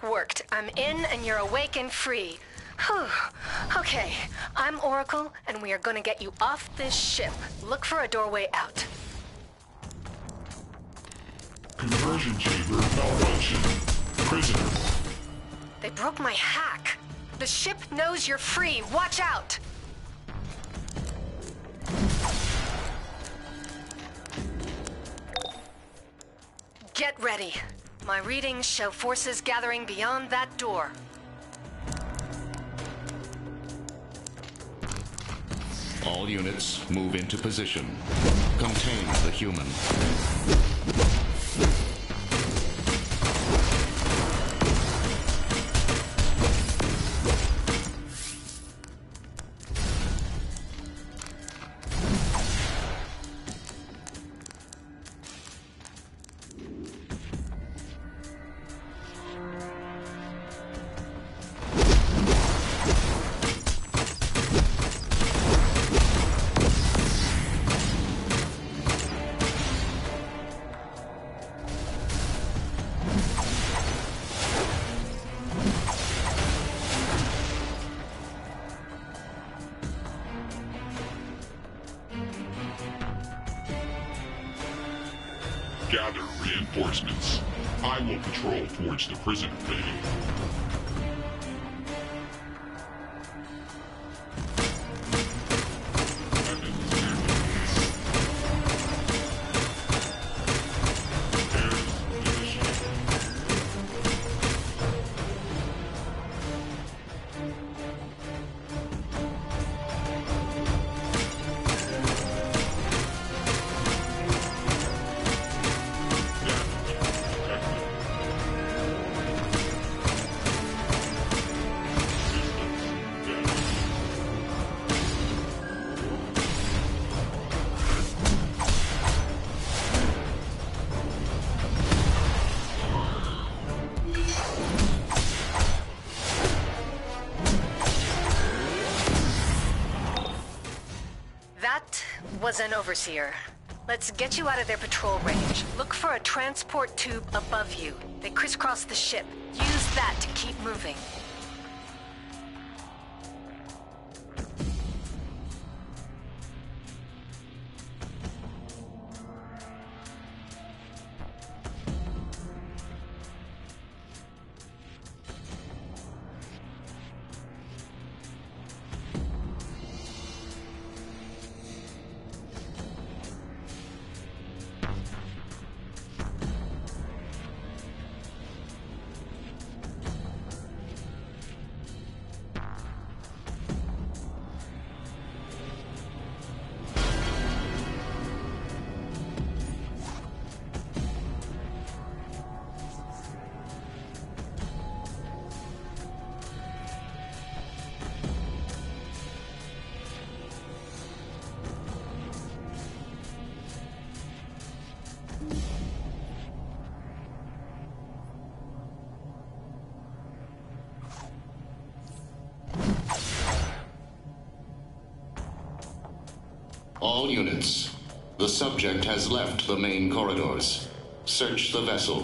worked. I'm in and you're awake and free. Whew. Okay, I'm Oracle, and we are gonna get you off this ship. Look for a doorway out. Conversion chamber malfunction. Prisoner. They broke my hack. The ship knows you're free. Watch out! Get ready. My readings show forces gathering beyond that door. All units move into position. Contain the human. Gather reinforcements. I will patrol towards the prisoner bay. Was an overseer. Let's get you out of their patrol range. Look for a transport tube above you. They crisscross the ship. Use that to keep moving. All units. The subject has left the main corridors. Search the vessel.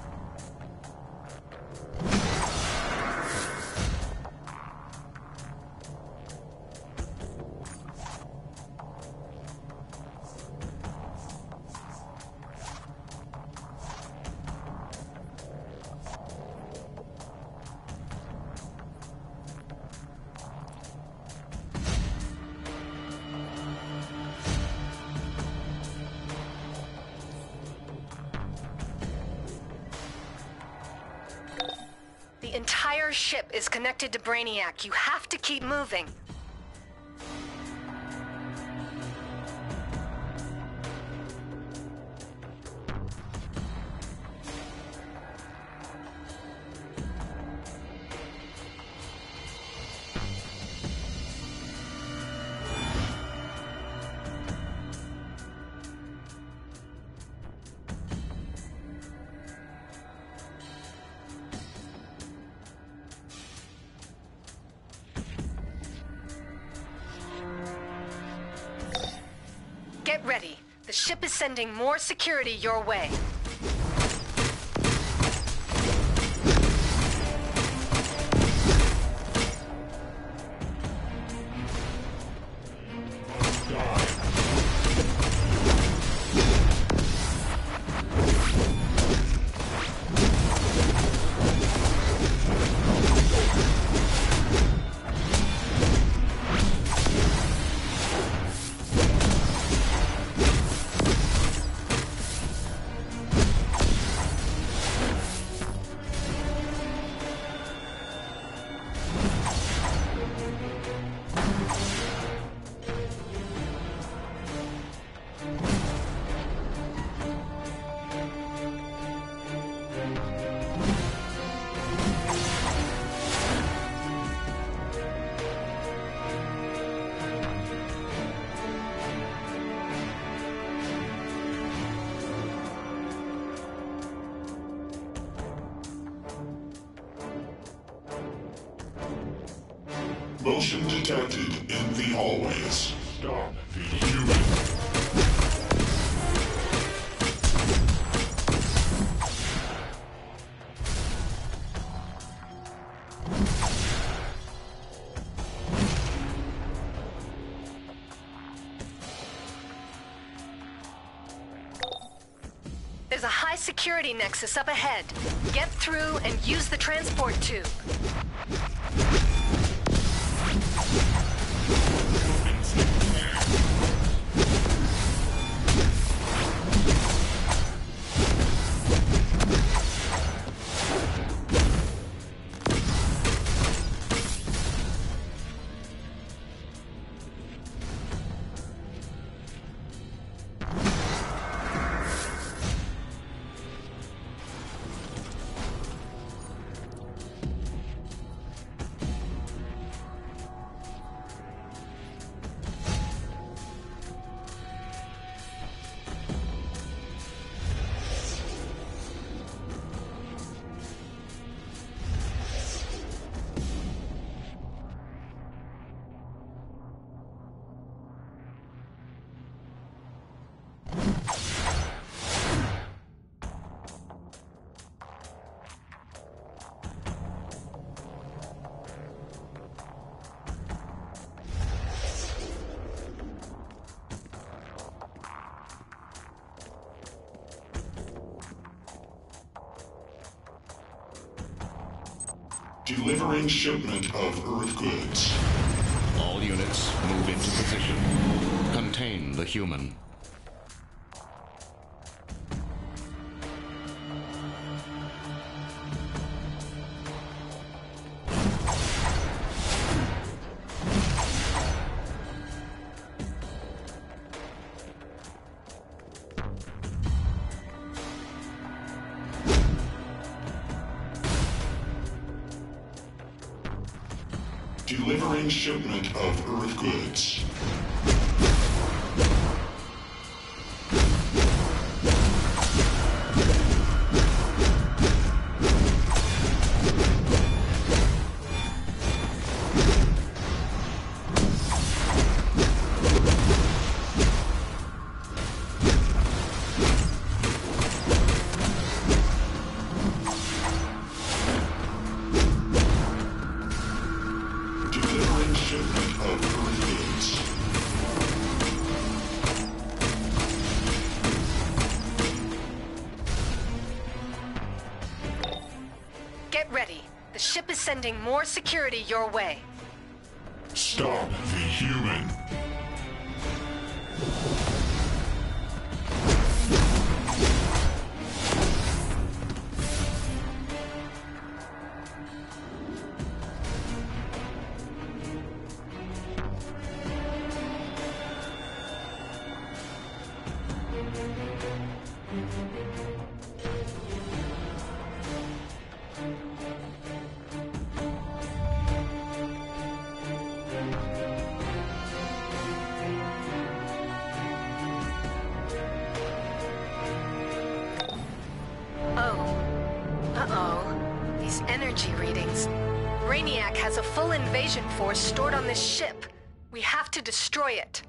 The entire ship is connected to Brainiac. You have to keep moving. Get ready. The ship is sending more security your way. Motion detected in the hallways. Stop the human. There's a high security nexus up ahead. Get through and use the transport tube. Delivering shipment of Earth goods. All units move into position. Contain the human. Delivering shipment of Earth goods. Delivering shipment of Earth goods. Get ready. The ship is sending more security your way. Stop the human. These energy readings. Brainiac has a full invasion force stored on this ship. We have to destroy it.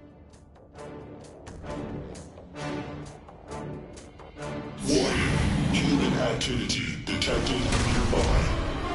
Warning. Human activity detected nearby.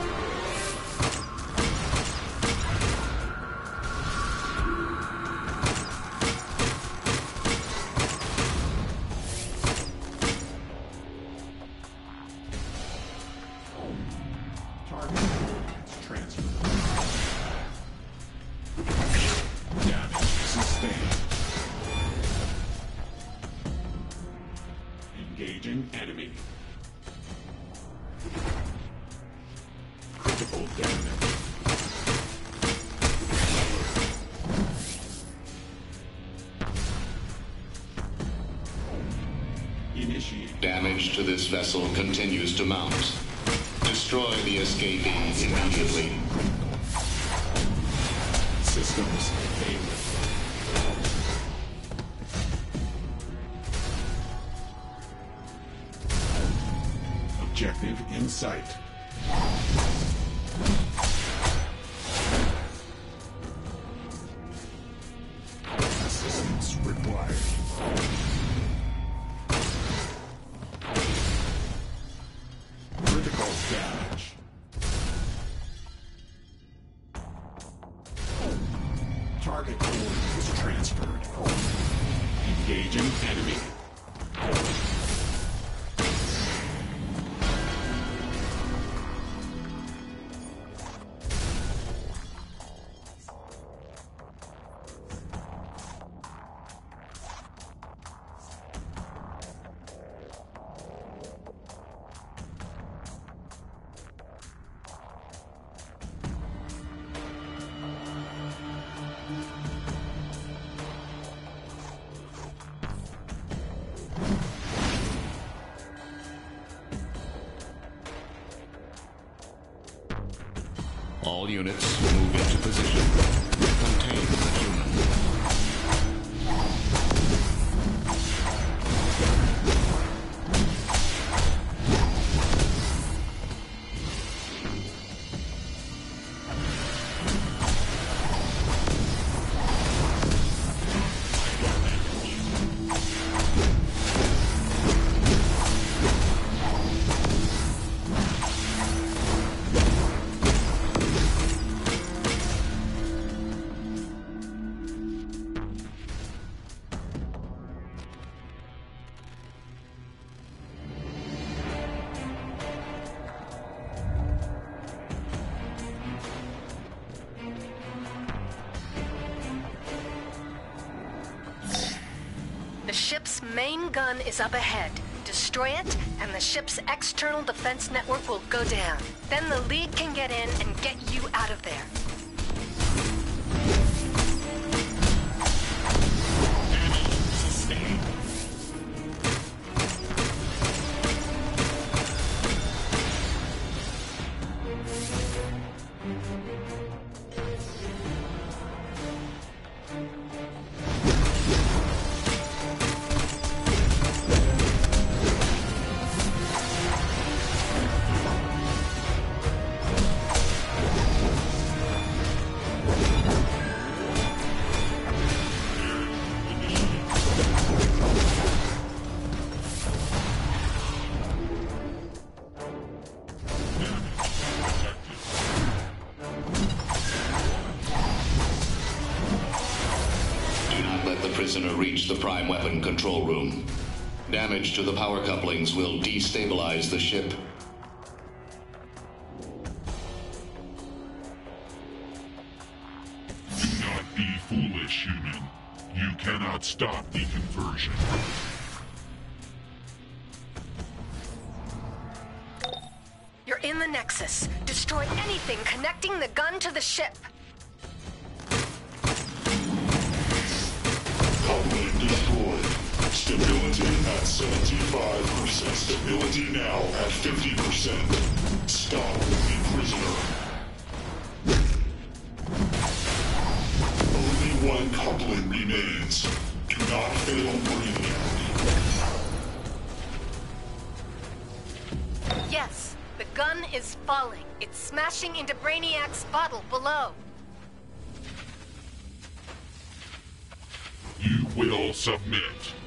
Engaging enemy. Critical damage. Initiate. Damage to this vessel continues to mount. Destroy the escapee immediately. Systems failing. Objective in sight. Engaging enemy. All units move into position. Contain the human. The ship's main gun is up ahead. Destroy it, and the ship's external defense network will go down. Then the League can get in and get you out of there. Sustained. Prisoner reach the prime weapon control room. Damage to the power couplings will destabilize the ship. Do not be foolish, human. You cannot stop the conversion. You're in the Nexus. Destroy anything connecting the gun to the ship. Coupling destroyed. Stability at 75%. Stability now at 50%. Stop the prisoner. Only one coupling remains. Do not fail Brainiac. Yes, the gun is falling. It's smashing into Brainiac's bottle below. You will submit.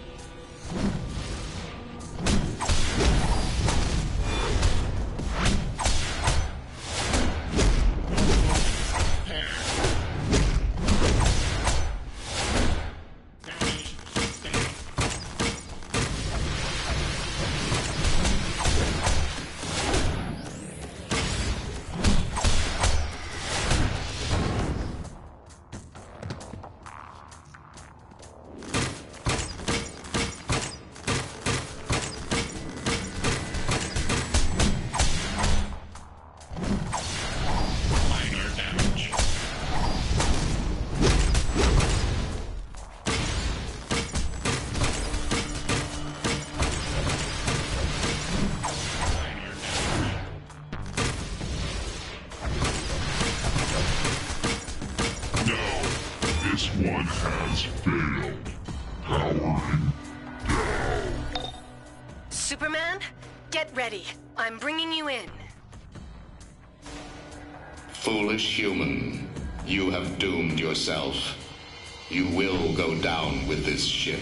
This one has failed. Powering down. Superman, get ready. I'm bringing you in. Foolish human, you have doomed yourself. You will go down with this ship.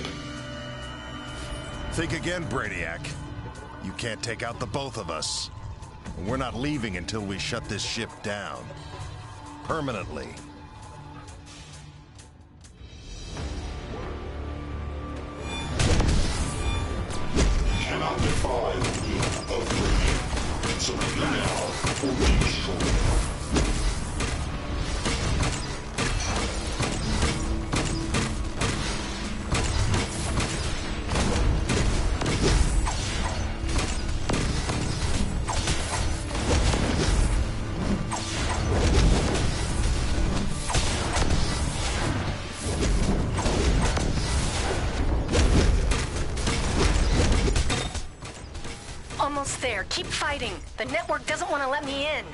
Think again, Brainiac. You can't take out the both of us. And we're not leaving until we shut this ship down. Permanently. Defy the will of Radiant. Surrender now or be destroyed. Almost there. Keep fighting. The network doesn't want to let me in.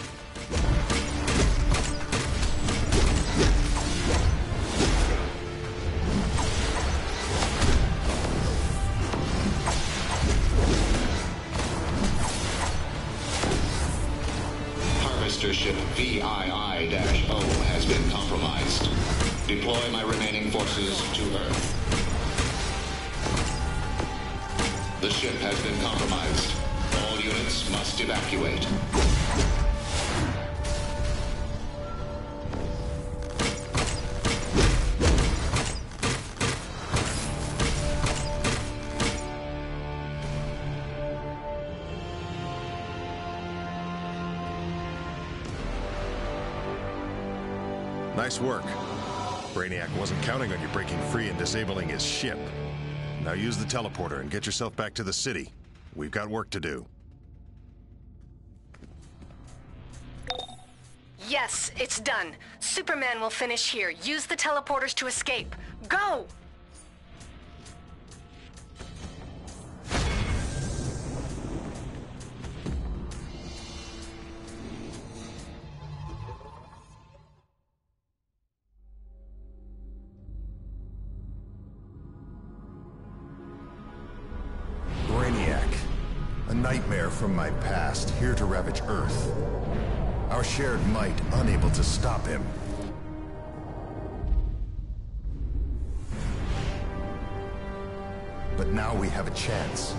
Harvester ship VII-O has been compromised. Deploy my remaining forces to Earth. The ship has been compromised. All units must evacuate. Nice work. Brainiac wasn't counting on you breaking free and disabling his ship. Now use the teleporter and get yourself back to the city. We've got work to do. Yes, it's done. Superman will finish here. Use the teleporters to escape. Go! Brainiac. A nightmare from my past, here to ravage Earth. Our shared might, unable to stop him. But now we have a chance.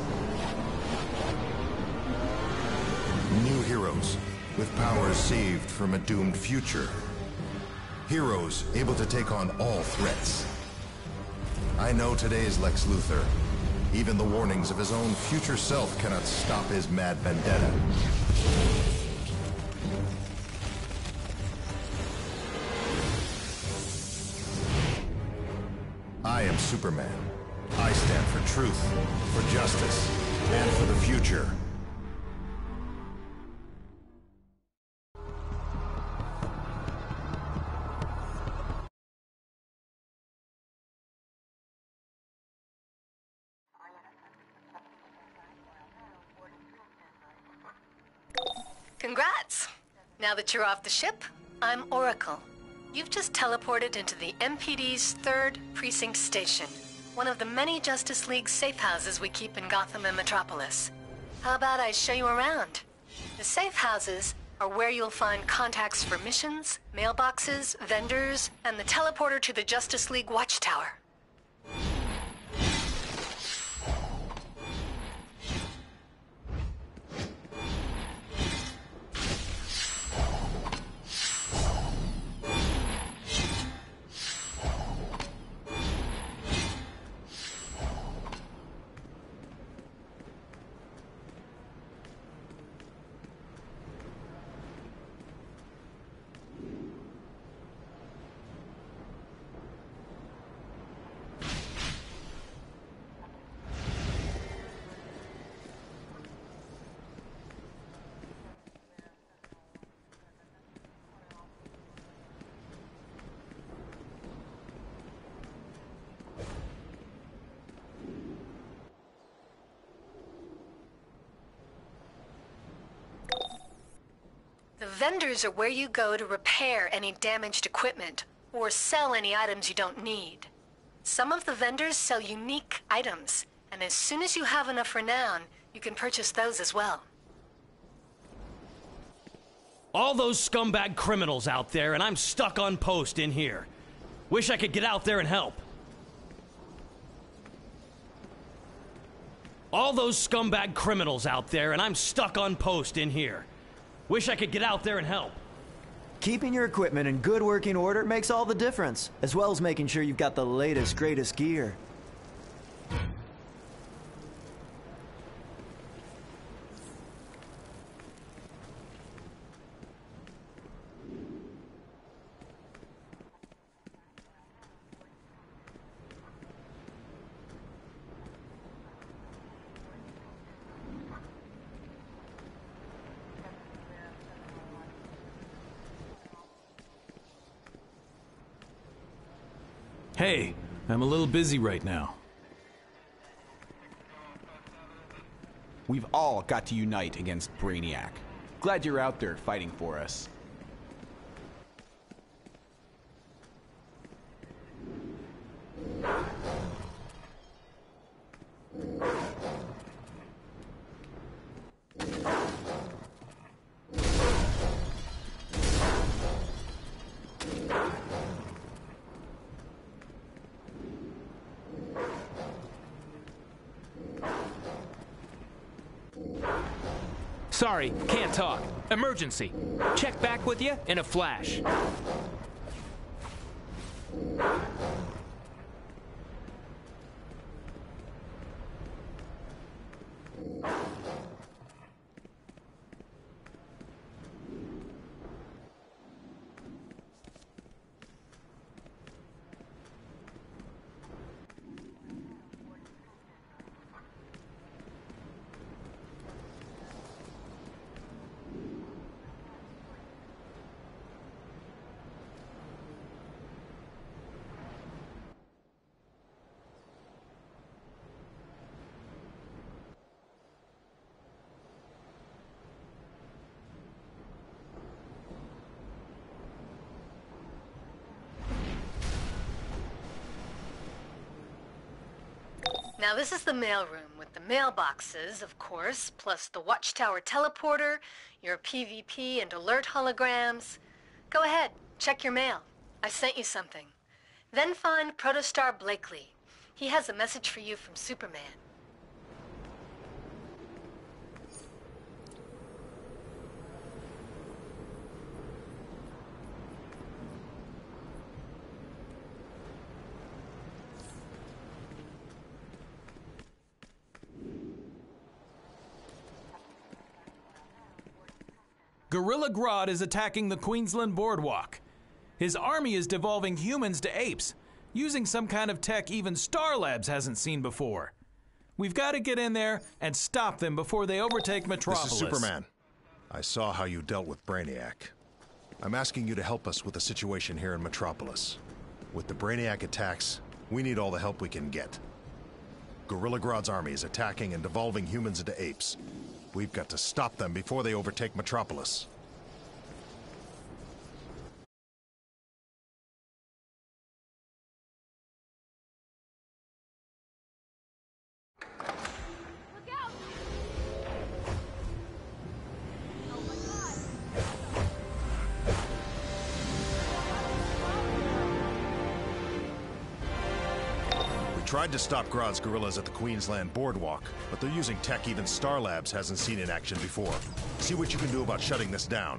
New heroes, with powers saved from a doomed future. Heroes able to take on all threats. I know today's Lex Luthor. Even the warnings of his own future self cannot stop his mad vendetta. I am Superman. I stand for truth, for justice, and for the future. Congrats! Now that you're off the ship, I'm Oracle. You've just teleported into the MPD's 3rd Precinct Station, one of the many Justice League safe houses we keep in Gotham and Metropolis. How about I show you around? The safe houses are where you'll find contacts for missions, mailboxes, vendors, and the teleporter to the Justice League Watchtower. The vendors are where you go to repair any damaged equipment or sell any items you don't need. Some of the vendors sell unique items, and as soon as you have enough renown, you can purchase those as well. All those scumbag criminals out there, and I'm stuck on post in here. Wish I could get out there and help. All those scumbag criminals out there, and I'm stuck on post in here. Wish I could get out there and help. Keeping your equipment in good working order makes all the difference, as well as making sure you've got the latest, greatest gear. Hey, I'm a little busy right now. We've all got to unite against Brainiac. Glad you're out there fighting for us. Sorry, can't talk. Emergency. Check back with you in a flash. Now this is the mailroom with the mailboxes, of course, plus the Watchtower teleporter, your PvP and alert holograms. Go ahead, check your mail. I sent you something. Then find Protostar Blakely. He has a message for you from Superman. Gorilla Grodd is attacking the Queensland Boardwalk. His army is devolving humans to apes, using some kind of tech even Star Labs hasn't seen before. We've got to get in there and stop them before they overtake Metropolis. This is Superman. I saw how you dealt with Brainiac. I'm asking you to help us with the situation here in Metropolis. With the Brainiac attacks, we need all the help we can get. Gorilla Grodd's army is attacking and devolving humans into apes. We've got to stop them before they overtake Metropolis. Tried to stop Grodd's gorillas at the Queensland Boardwalk, but they're using tech even Star Labs hasn't seen in action before. See what you can do about shutting this down.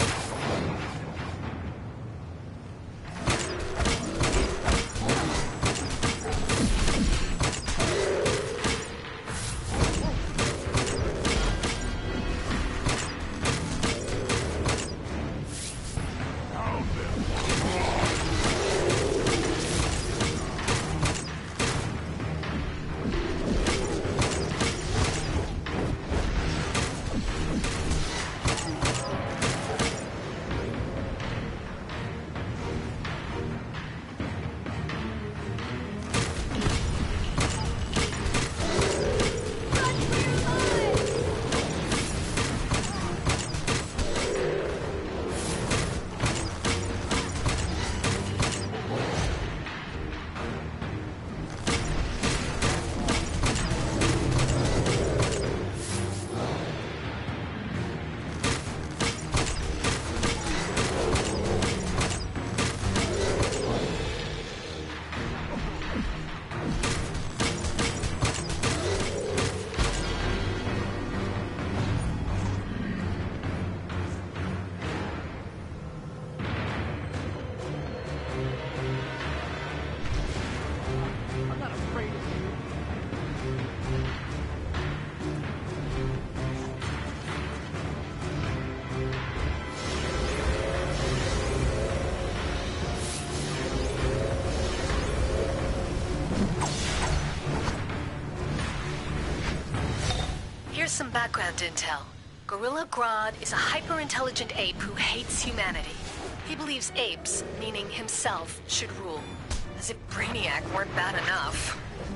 Here's some background intel. Gorilla Grodd is a hyper-intelligent ape who hates humanity. He believes apes, meaning himself, should rule. As if Brainiac weren't bad enough.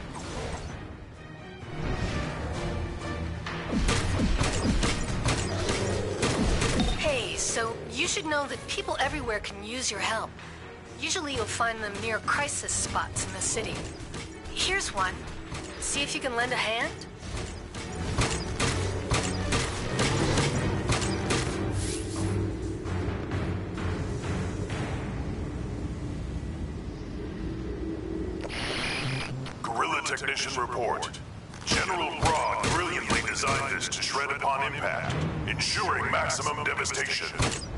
Hey, so you should know that people everywhere can use your help. Usually you'll find them near crisis spots in the city. Here's one. See if you can lend a hand? Guerrilla Technician report. General Grodd brilliantly designed this to shred upon impact, ensuring maximum devastation.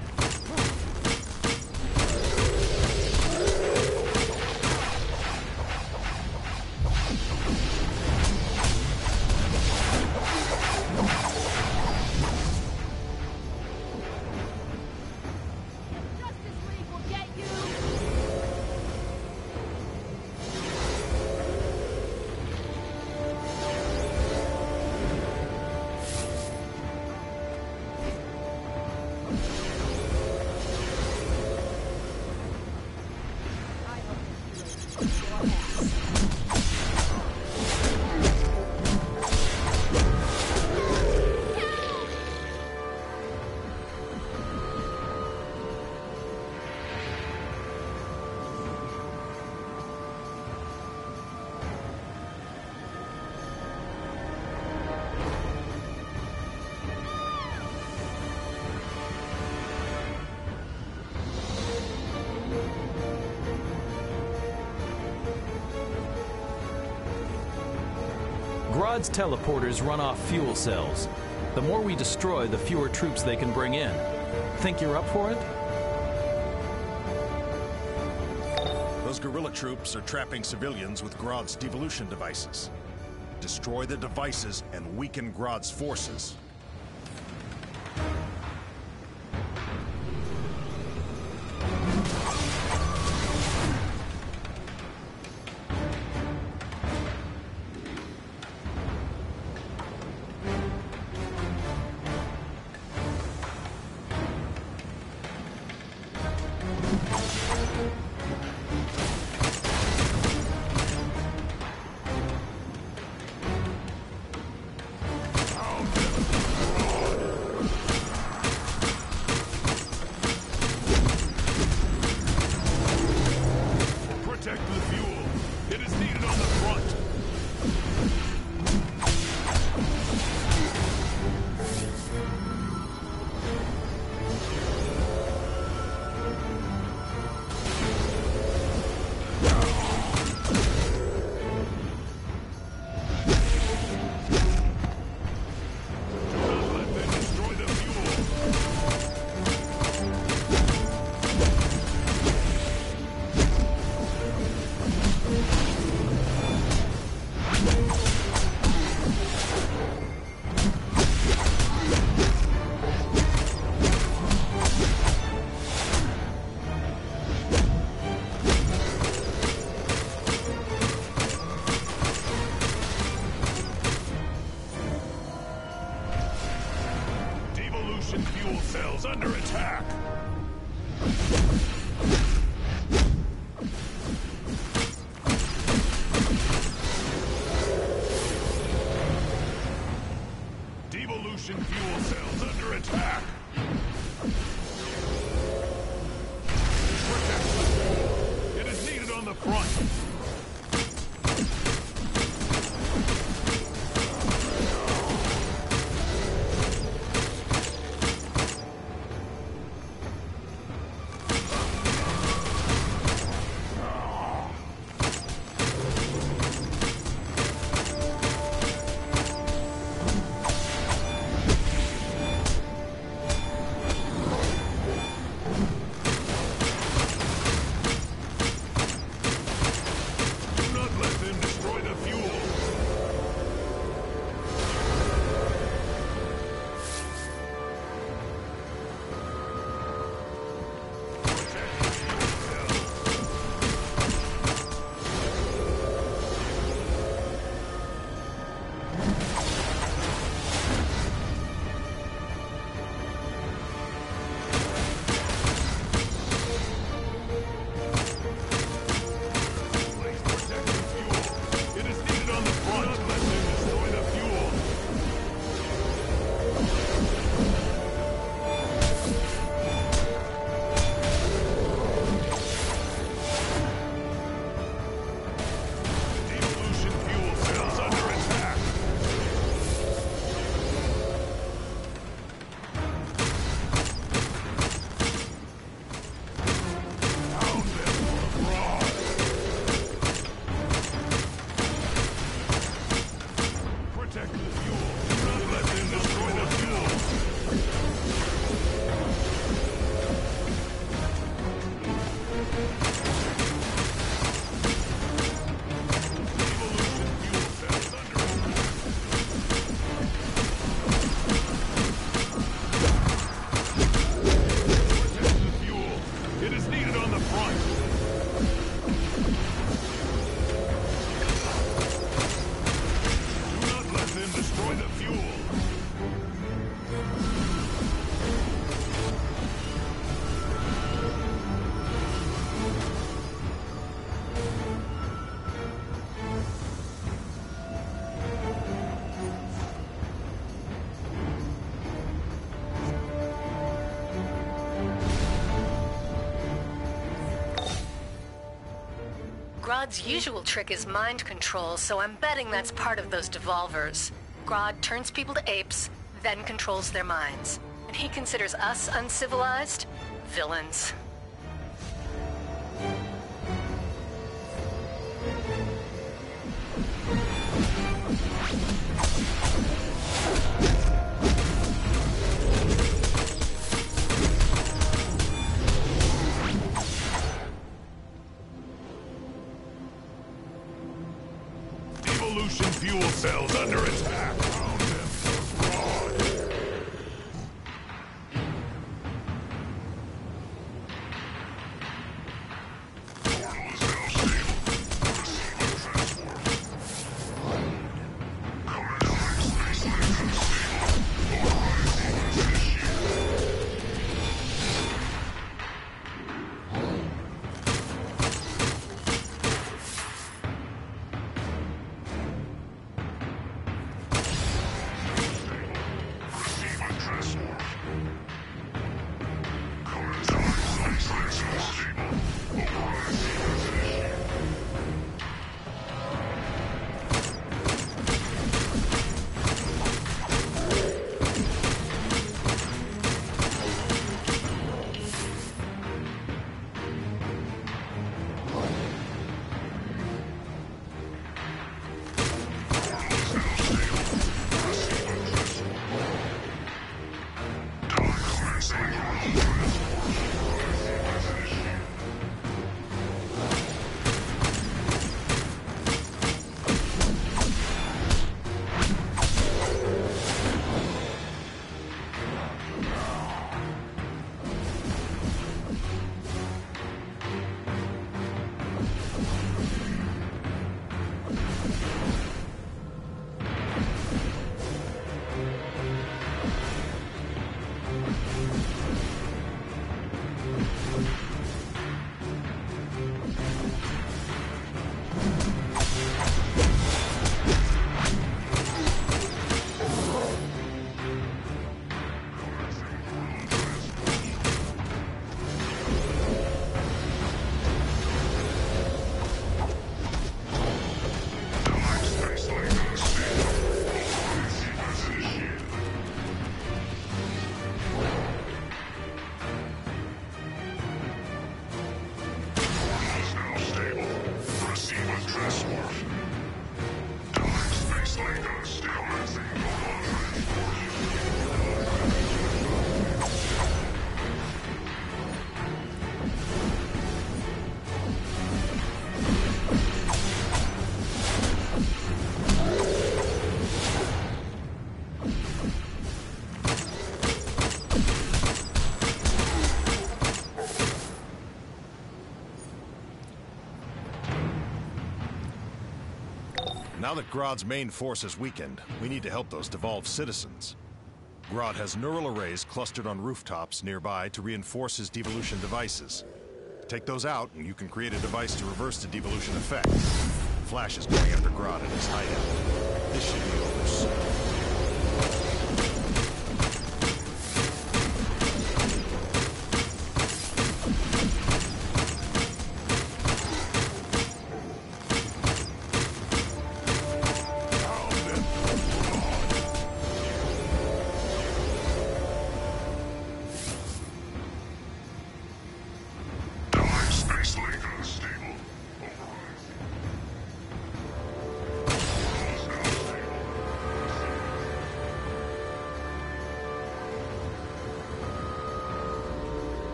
Grodd's teleporters run off fuel cells. The more we destroy, the fewer troops they can bring in. Think you're up for it? Those guerrilla troops are trapping civilians with Grodd's devolution devices. Destroy the devices and weaken Grodd's forces. Fuel cells under attack! Devolution fuel cells under attack! Protection! It is needed on the front! Grodd's usual trick is mind control, so I'm betting that's part of those devolvers. Grodd turns people to apes, then controls their minds. And he considers us uncivilized? Villains. Evolution fuel cells under attack. Found them. Grodd. Now that Grodd's main force is weakened, we need to help those devolved citizens. Grodd has neural arrays clustered on rooftops nearby to reinforce his devolution devices. Take those out, and you can create a device to reverse the devolution effect. Flash is going after Grodd in his hideout. This should be over soon.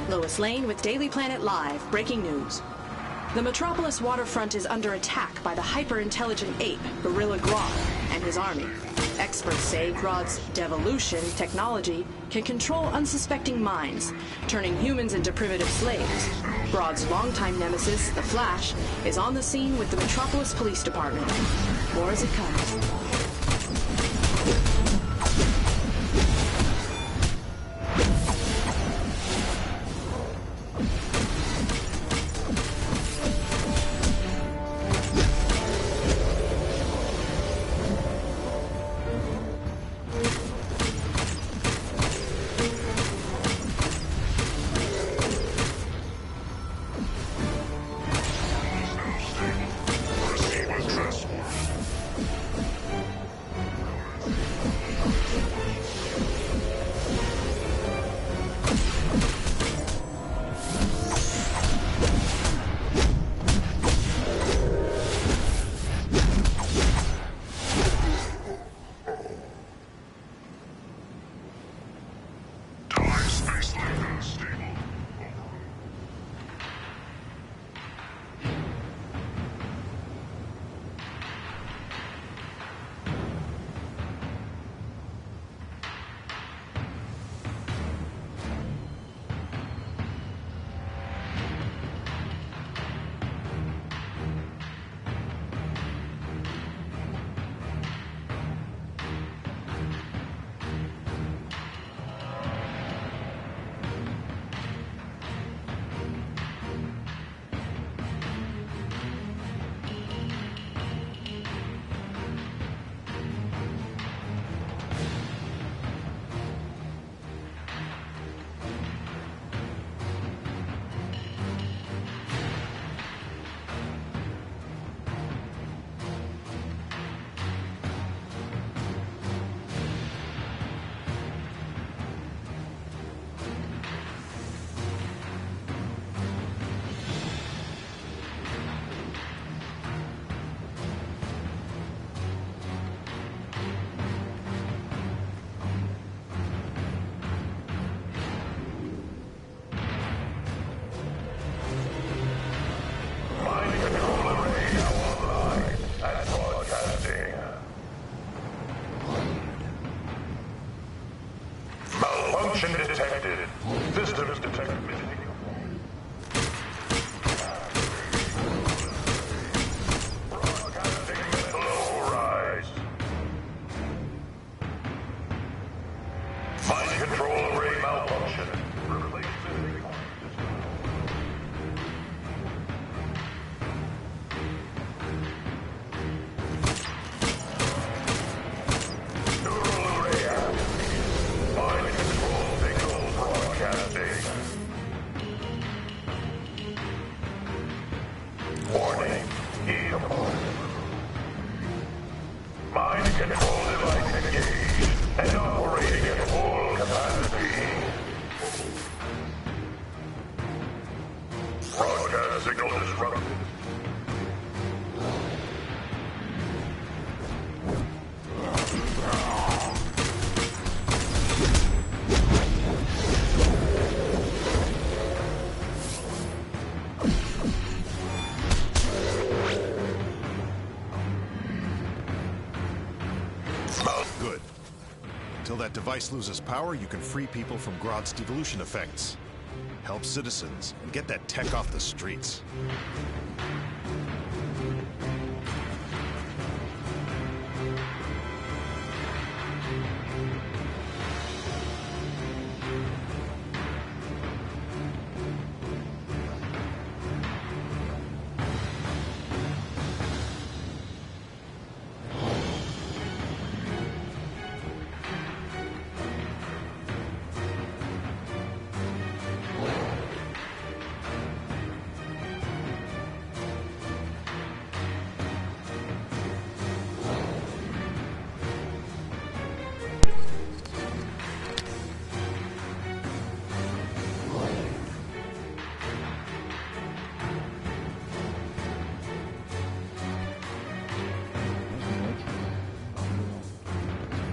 Lois Lane with Daily Planet Live. Breaking news. The Metropolis waterfront is under attack by the hyper-intelligent ape, Gorilla Grodd, and his army. Experts say Grodd's devolution technology can control unsuspecting minds, turning humans into primitive slaves. Grodd's longtime nemesis, the Flash, is on the scene with the Metropolis Police Department. More as it comes. Malfunction detected. Systems detected. Broadcasting mental override. Mind control array malfunction. Good. Until that device loses power, you can free people from Grodd's devolution effects. Help citizens, and get that tech off the streets.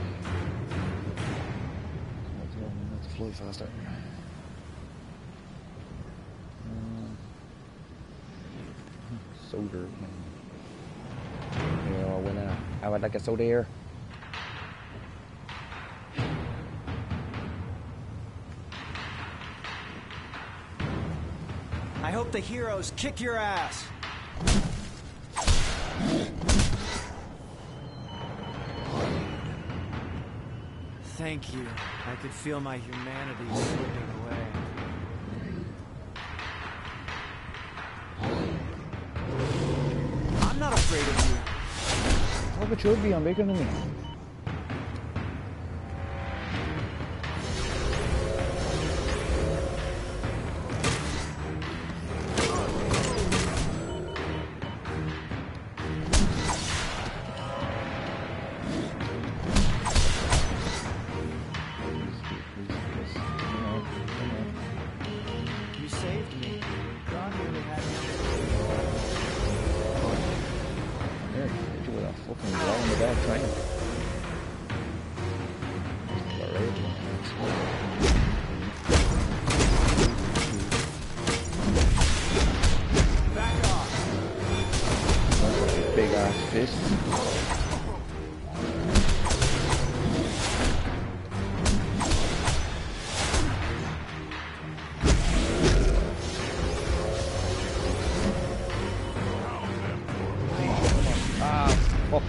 Faster. soldier. Yeah, well, I would like a soldier. I hope the heroes kick your ass. Thank you. I could feel my humanity slipping away. I'm not afraid of you. Oh, but you'll be on bacon to me. You saved me. God really had me. Yeah, hit you with a fucking blow in the back train. Back off. Big ass fist. Fuck.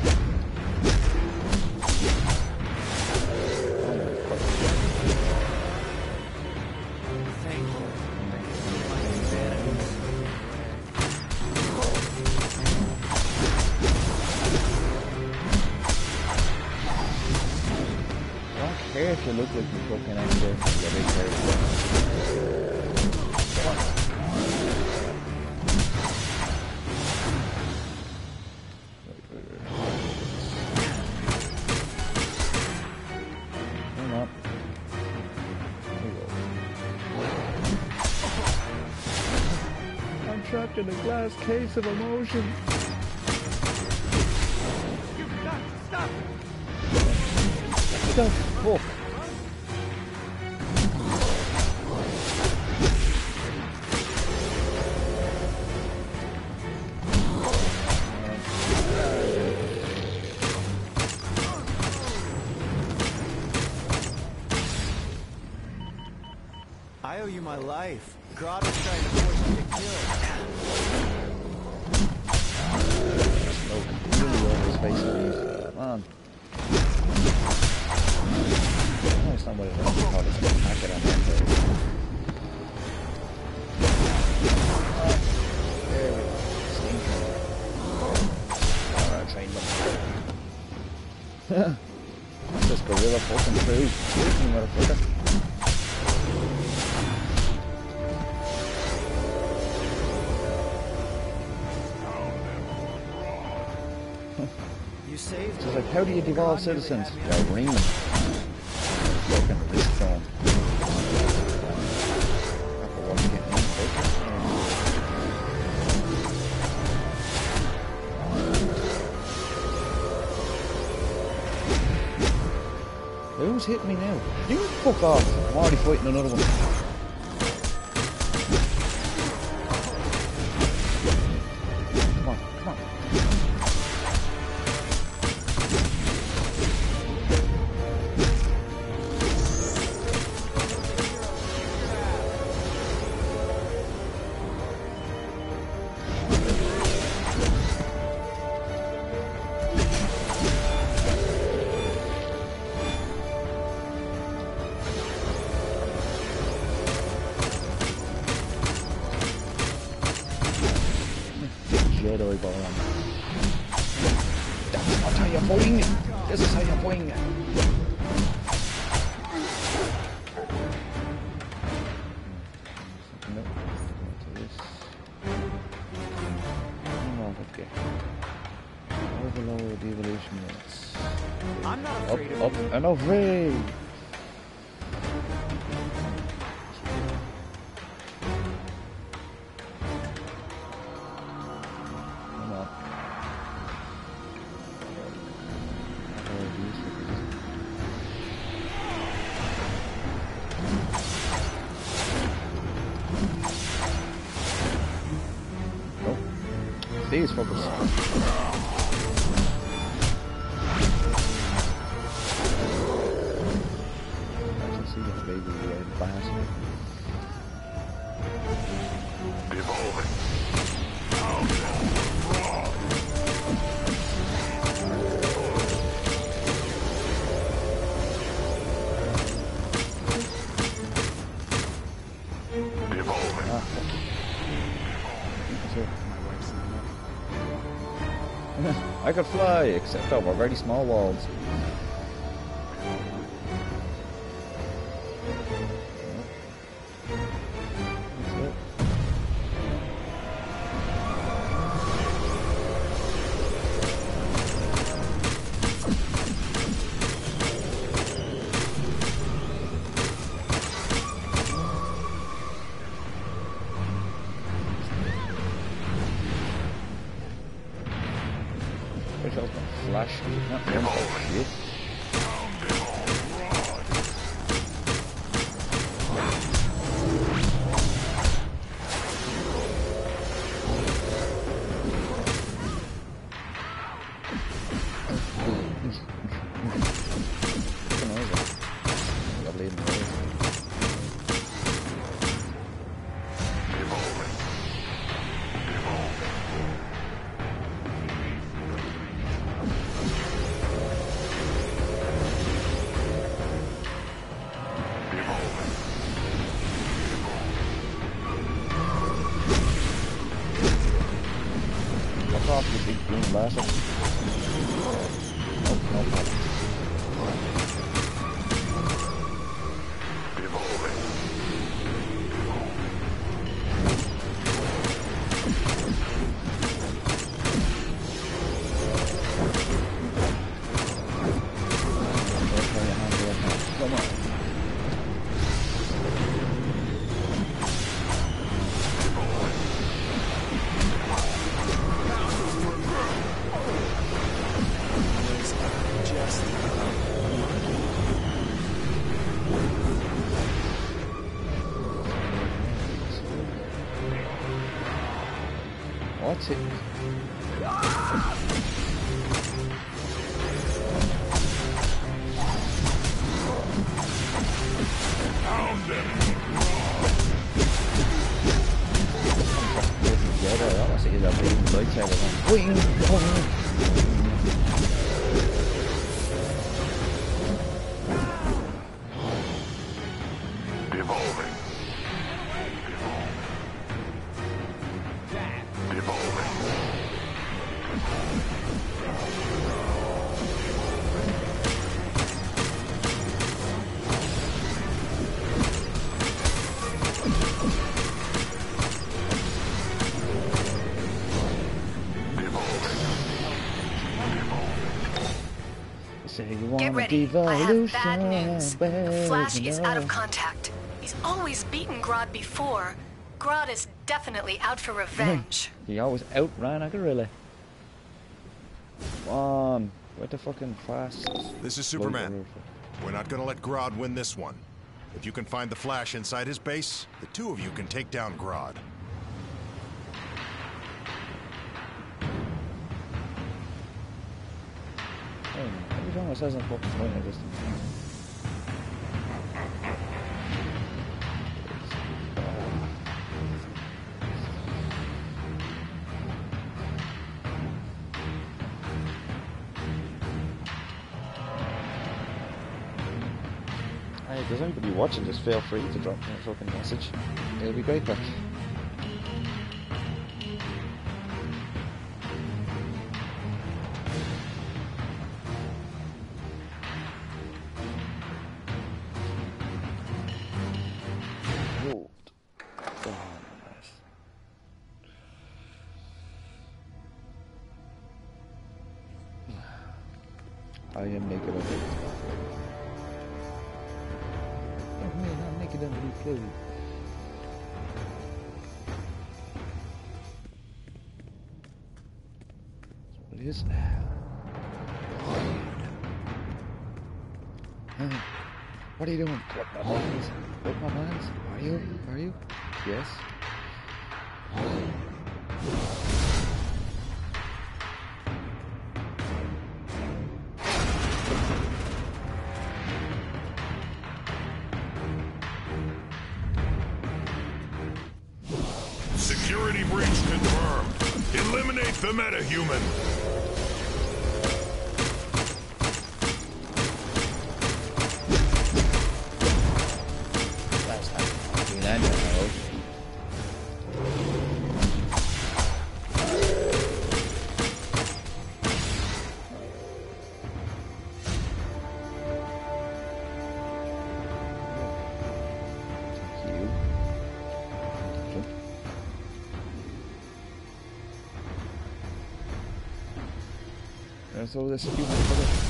Thank you. I don't care if you look like you fucking actor. You're a big character. Come on. Hang on. There we go. I'm trapped in a glass case of emotion. You've got to stop. What the fuck? I owe you my life. Grodd was trying to force me to kill. Smoke really over his face, please. Come on. No, it's not what it is. It's called. It's an attack it on that day. There we go. Sneaking. Alright, train them. Just gorilla fucking through. You motherfucker. You saved So me. it's like, how do you devolve God really citizens? had me By ringing. Fucking wrist phone. After one getting in, who's hitting me now? You fuck off. I'm already fighting another one. Come on, come on. Jedi ball on. That's not how you're fighting it. This is how you're fighting it. Okay. Overload the evolution rates. I'm not afraid of Up, you. and afraid. Come on. these fuckers. I can see the baby red bastard. Evolving. I could fly, except over very small walls. Flash, not one shit. Bastard. Nope, no problem. Come on. What's it? Get ready. I have bad news. The Flash is out of contact. He's always beaten Grodd before. Grodd is definitely out for revenge. He always outran a gorilla. Come on, what the fucking fast? This is Superman. We're not gonna let Grodd win this one. If you can find the Flash inside his base, the two of you can take down Grodd. Every time it says I'm fucking point, I just... Hey, if there's anybody watching, just feel free to drop me a fucking message. It'll be great, back. I am naked of it. Oh man, I'm naked under these clothes. That's what it is. What are you doing? What my hands? What my hands? Are you? Yes. Security breach confirmed. Eliminate the metahuman. That's not fucking anyhow. There's all this stupid bullshit.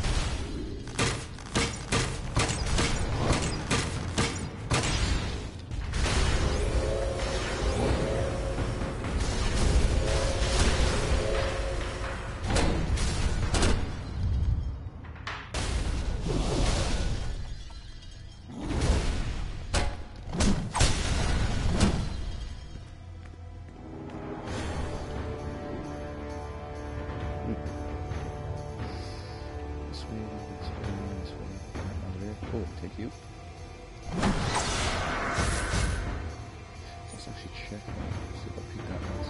Oh, take you. Let's actually check. See if I pick that one.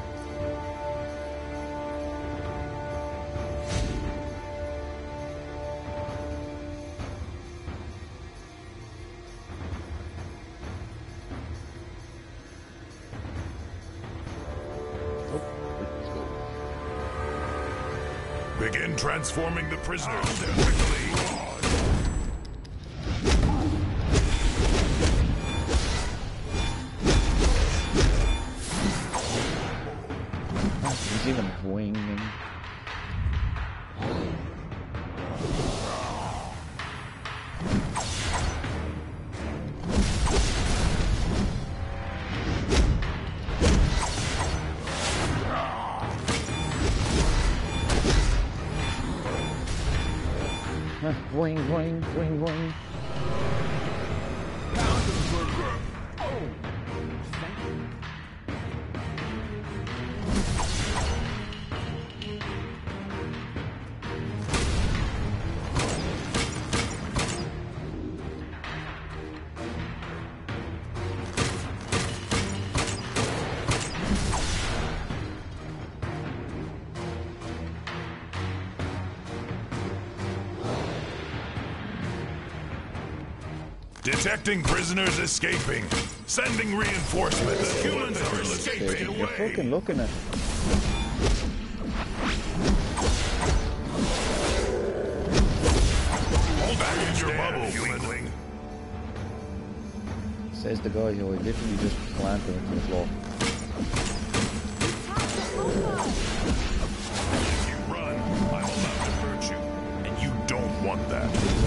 Begin transforming the prisoners quickly. He's even winging. Wing, wing, wing, wing. Detecting prisoners escaping. Sending reinforcements. Humans are escaping away. You're fucking looking at. Hold back in your bubble, weakling. Says the guy who I literally just planted into the floor. If you run, I'm allowed to hurt you. And you don't want that.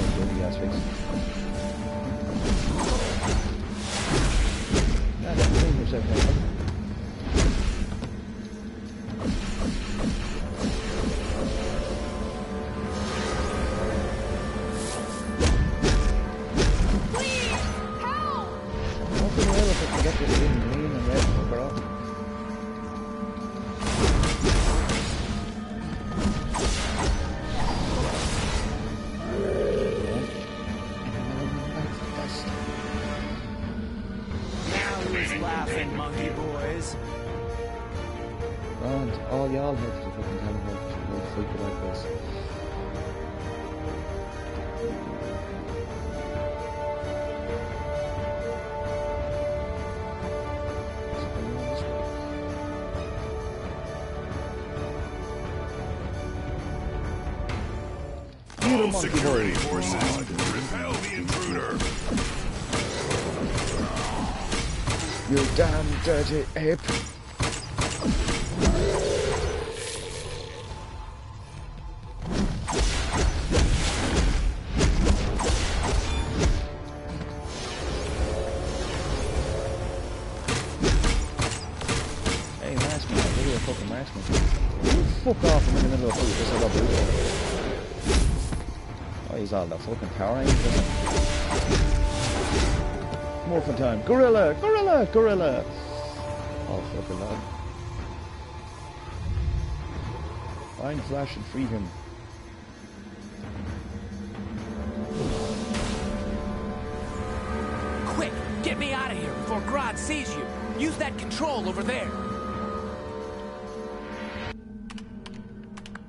Laughing, monkey boys. And all y'all have to fucking tell me how to sleep like this. All security forces, repel the intruder. You damn dirty ape! Hey, marksman, look at the fucking marksman. You fuck off in the middle of the fight, this is a brutal. Oh, he's all that fucking power range. Morphin time. Gorilla! Gorilla! Gorilla! Oh, fucking lad. Find Flash and free him. Quick! Get me out of here before Grodd sees you! Use that control over there!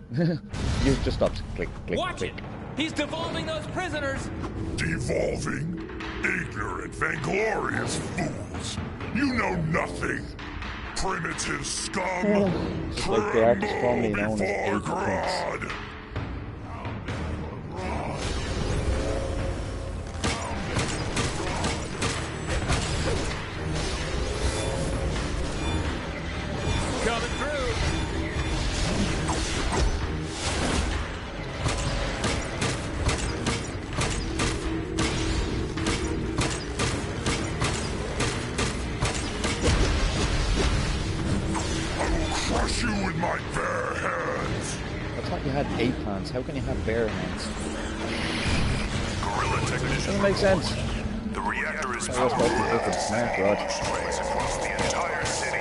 You just stopped. Click, click, Watch click. it! He's devolving those prisoners! Devolving? Ignorant, vainglorious fools! You know nothing! Primitive scum! Just like the artist formerly known as Before Ape Prince. Grodd! Coming through! Crush you with my bare hands! I thought you had ape hands. How can you have bare hands? Guerrilla technician. Doesn't make sense. The reactor is I was supposed to be looking smart, Rod. spreads across the entire city.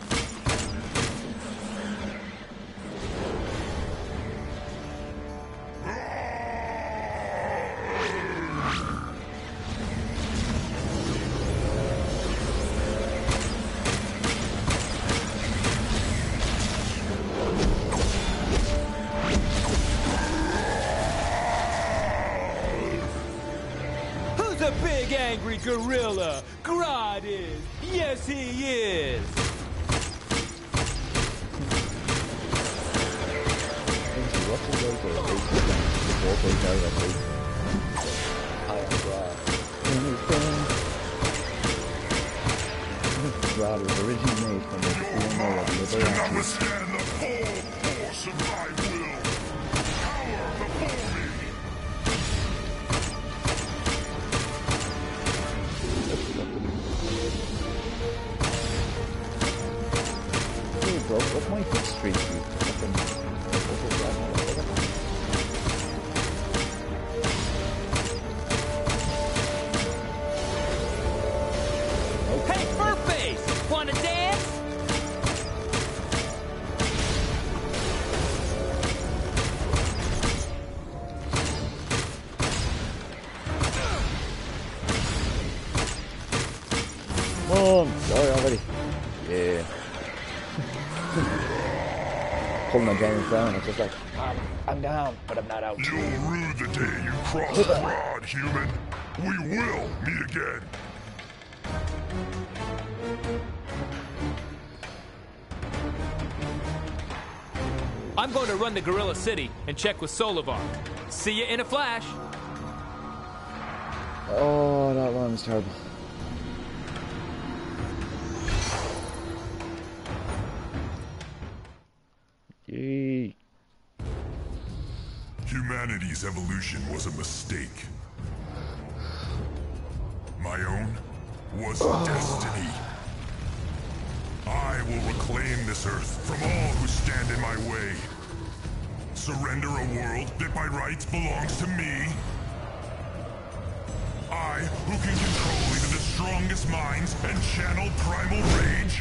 Who's a big angry gorilla? Grodd is! Yes, he is! Grodd was originally made from the DNA of Can Liberace. withstand the full force of my will. Power before me. You broke up my hit streak, you fucking... Hey, Furface! Wanna dance? Come on, die already. Yeah. Pulling on James Brown, it's just like, I'm down, but I'm not out. You'll rue the day you cross Grodd, human. We will meet again. I'm going to run to Gorilla City and check with Solivar. See you in a flash. Oh, that one's terrible. Yee. Humanity's evolution was a mistake. My own was destiny. I will reclaim this earth from all who stand in my way. Surrender a world that by rights belongs to me. I, who can control even the strongest minds and channel primal rage.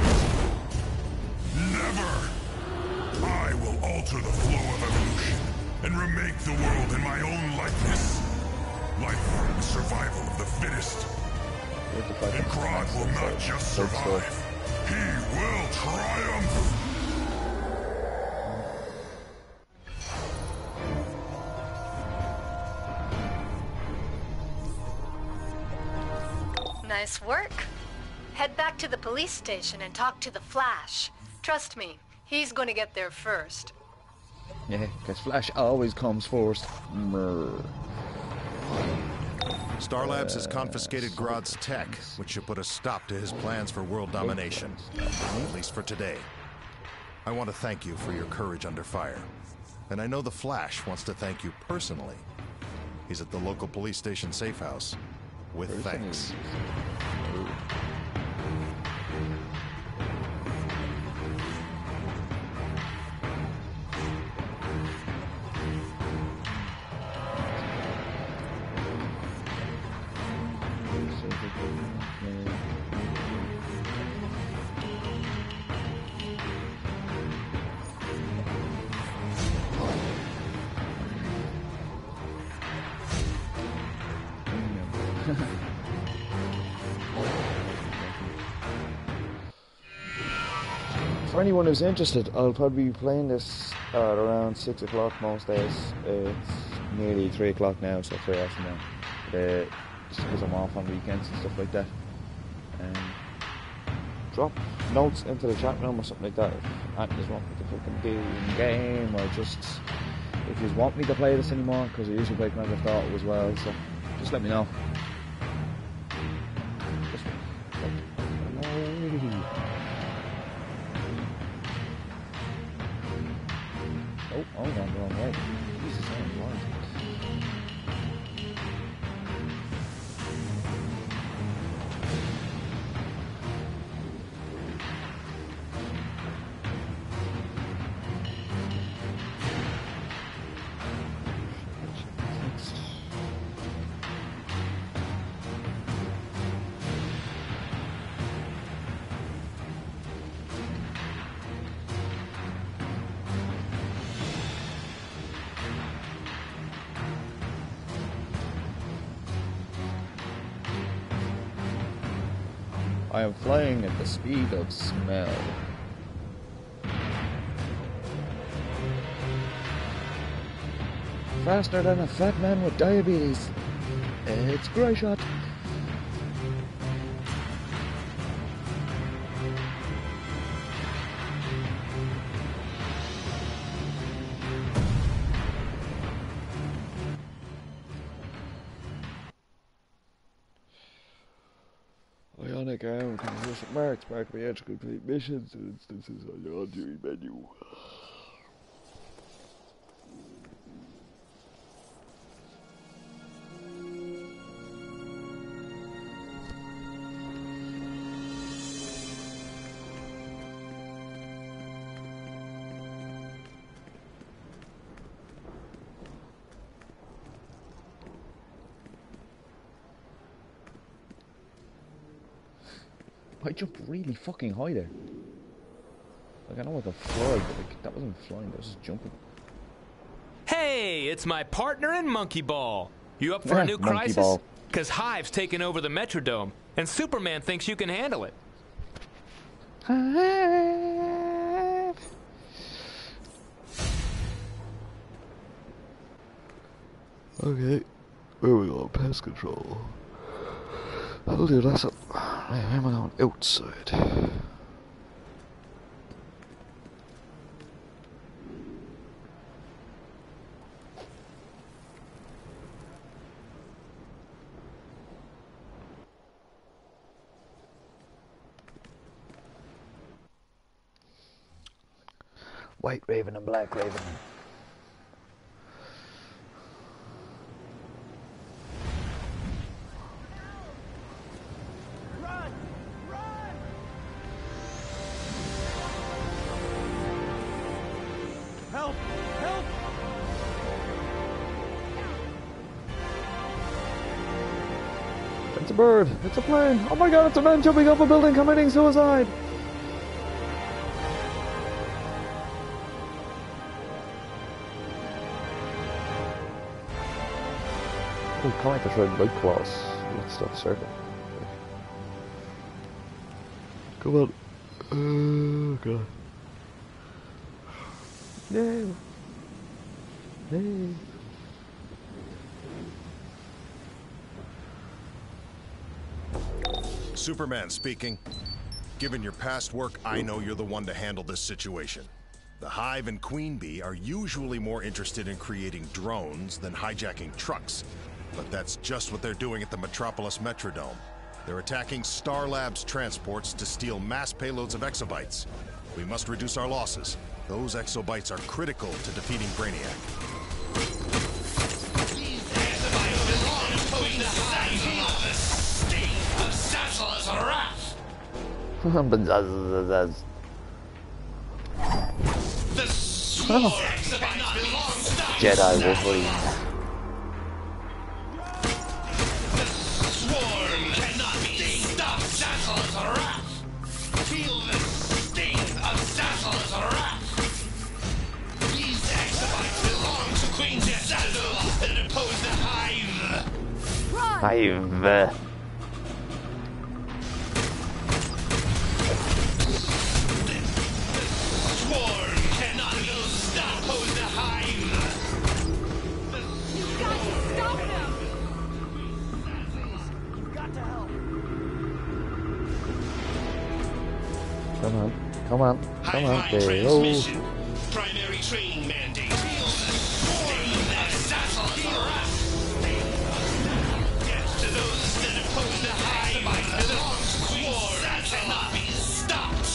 Never! I will alter the flow of evolution and remake the world in my own likeness. Life is survival of the fittest. And Grodd will not just survive. He will triumph! Nice work. Head back to the police station and talk to the Flash. Trust me, he's going to get there first. Yeah, because Flash always comes first. Star Labs has confiscated Grodd's tech, which should put a stop to his plans for world domination. At least for today. I want to thank you for your courage under fire. And I know the Flash wants to thank you personally. He's at the local police station safe house. With thanks. for anyone who's interested, I'll probably be playing this at around 6 o'clock most days. It's nearly 3 o'clock now, so 3 hours from now. Just because I'm off on weekends and stuff like that. Drop notes into the chat room or something like that if you want me to fucking be in game, or just if you want me to play this anymore, because I usually play Grand Theft Auto as well, so just let me know. Oh, I'm going the wrong way. This is so blind. I am flying at the speed of smell. Faster than a fat man with diabetes. It's Grayshot. Ionic arm can use marks mark the edge to complete missions and instances on your on-duty menu. I jumped really fucking high there. Like, I know I can fly, but like, that wasn't flying, that was just jumping. Hey, it's my partner in Monkey Ball. You up for a new crisis? Because Hive's taking over the Metrodome, and Superman thinks you can handle it. Hive. Okay, where we go? Pest control. I'll do that. Where am I going? Outside. White Raven and Black Raven. It's a bird. It's a plane. Oh my god, it's a man jumping off a building committing suicide. Oh, can't I try light claws? Let's stop circle. Come on. Oh god. No. No. Superman speaking. Given your past work, I know you're the one to handle this situation. The Hive and Queen Bee are usually more interested in creating drones than hijacking trucks. But that's just what they're doing at the Metropolis Metrodome. They're attacking Star Labs transports to steal mass payloads of exobytes. We must reduce our losses. Those exobytes are critical to defeating Brainiac. These exobytes belong to the Hive of the sting of Sassal's wrath. The sworn exobytes belong to Jedi Wolverine. Feel the sting of Sassal's wrath. These exobytes belong to Queen Jessaldo and oppose the Hive. Hive. The Come on. Come on. Come on. High There you go. transmission. Primary training mandate. To those that oppose the Hive, the long sword that cannot be stopped.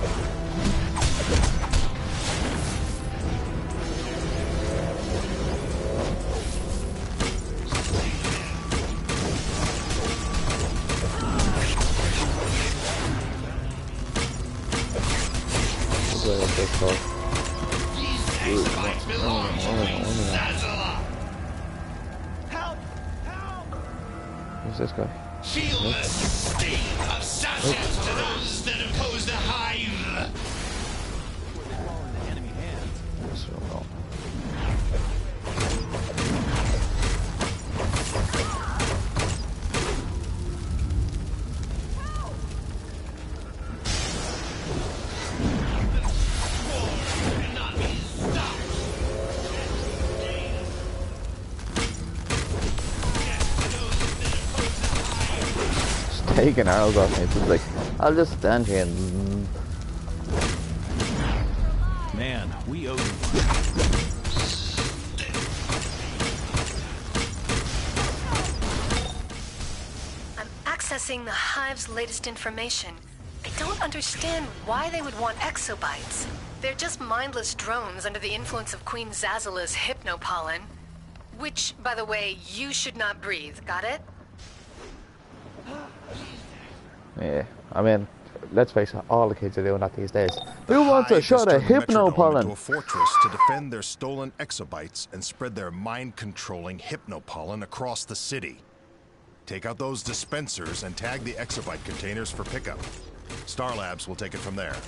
Who's this guy? Feel the sting of Sassas to those that oppose the Hive. Yes, or no? Taking arrows off me. It's just like, I'll just stand here and... Man, we owe you. I'm accessing the Hive's latest information. I don't understand why they would want exobites. They're just mindless drones under the influence of Queen Zazzala's hypnopollen. Which, by the way, you should not breathe. Got it? Yeah, I mean, let's face it, all the kids are doing that these days. Who wants a shot of hypnopollen? Into a fortress to defend their stolen exobites and spread their mind-controlling hypnopollen across the city. Take out those dispensers and tag the exobite containers for pickup. Star Labs will take it from there.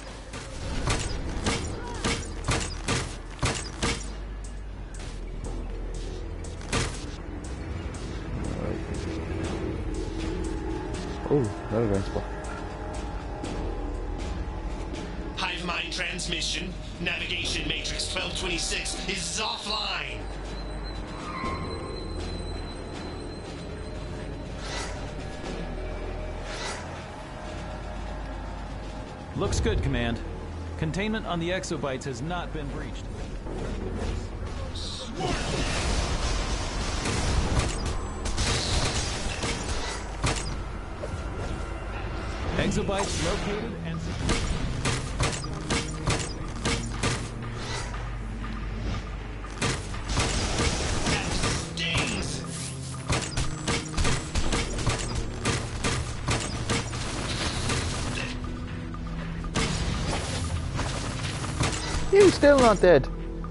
Oh, another green spot. Hive mind transmission. Navigation matrix 1226 is offline. Looks good, Command. Containment on the exobites has not been breached. Exobites located and secured. You still not dead.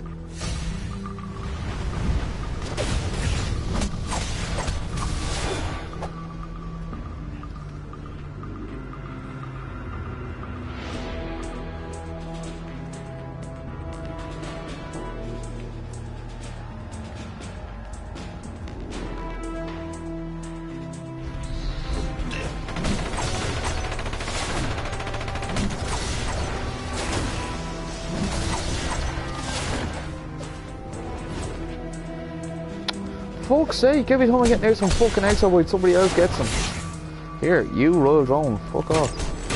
Fuck's sake, every time I get near some fucking exobyte, somebody else gets them. Here, you roll drone, fuck off.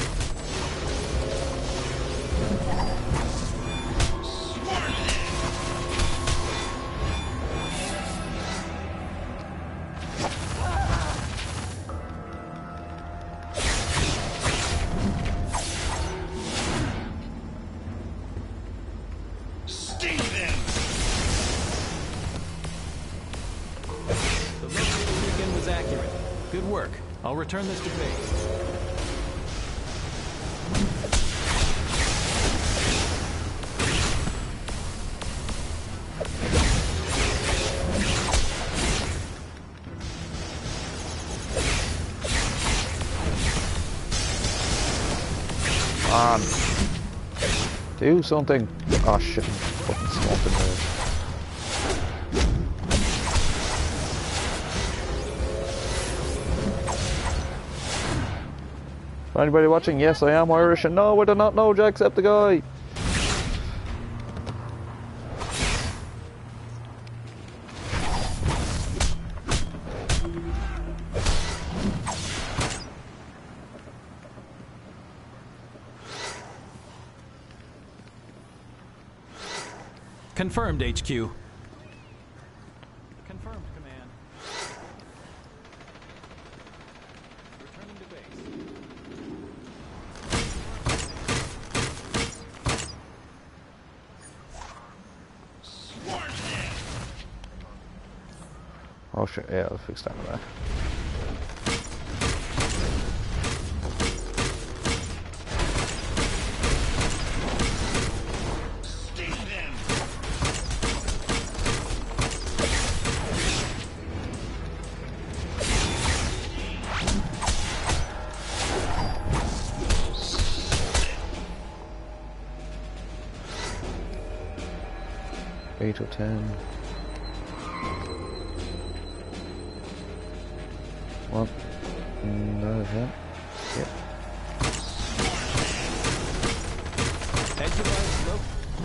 I'll return this to base. Do something. Oh shit, I'm fucking smoking there. For anybody watching, yes, I am Irish, and no, I do not know Jacksepticeye. Confirmed, HQ. Confirmed, Command. Returning to base. Oh shit, yeah, I'll fix that now. Eight or 10. One. No, that. Yep. Head device low.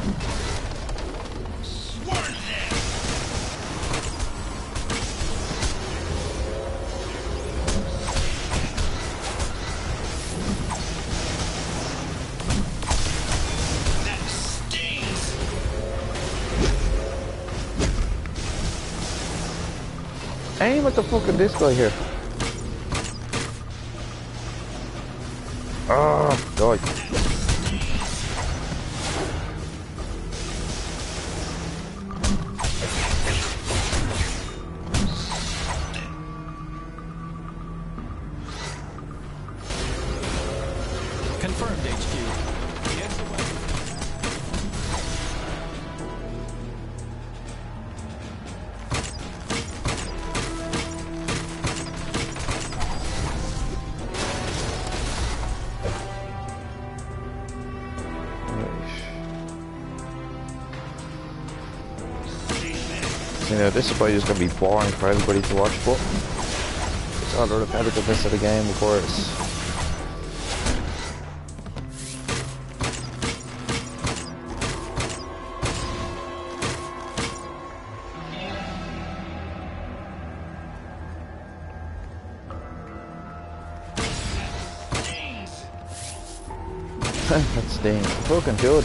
Aim at the fucking this guy here. Oh, God. Confirmed, HQ. Yes, You know, this is probably just going to be boring for everybody to watch, but it's all the repetitiveness of the game, of course. That's staying fucking good.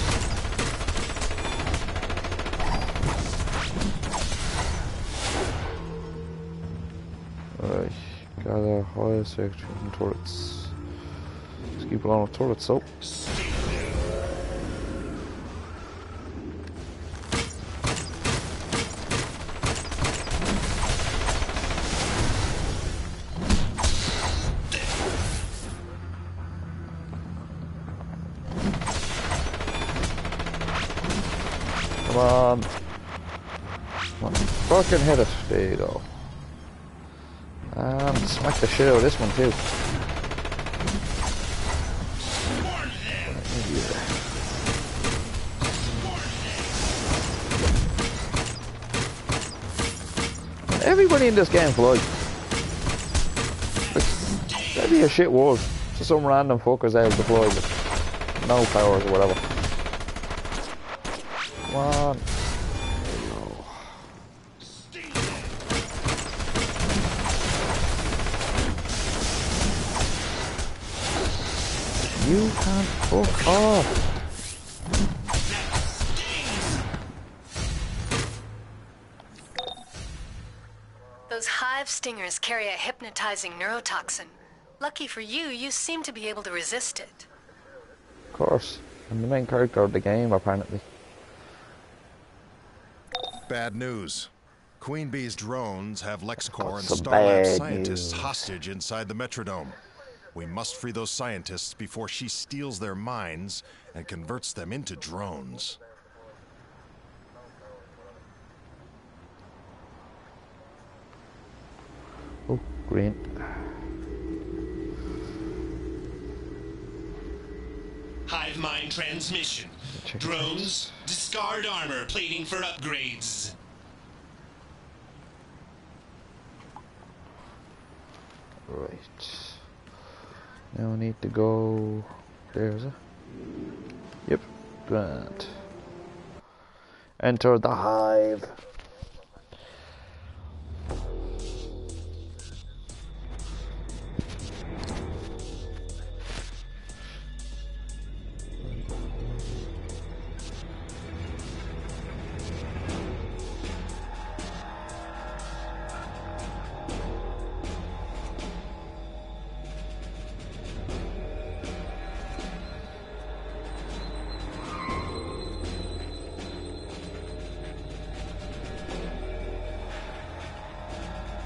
Right, gather high section turrets. Let's keep blowing up turrets up. Come on. Come on. Fucking hit it. There you go. And smack the shit out of this one too. And everybody in this game flies. That'd be a shit world. Just some random fuckers out deployed with no powers or whatever. Come on. You can't fuck off. Those hive stingers carry a hypnotizing neurotoxin. Lucky for you, you seem to be able to resist it. Of course. I'm the main character of the game, apparently. Bad news. Queen Bee's drones have LexCorp and Some Starlab bad scientists news. hostage inside the Metrodome. We must free those scientists before she steals their minds and converts them into drones. Oh, green. Hive mind transmission. Drones, discard armor plating for upgrades. Right. Now I need to go. There's it. Yep. Grand. Enter the hive.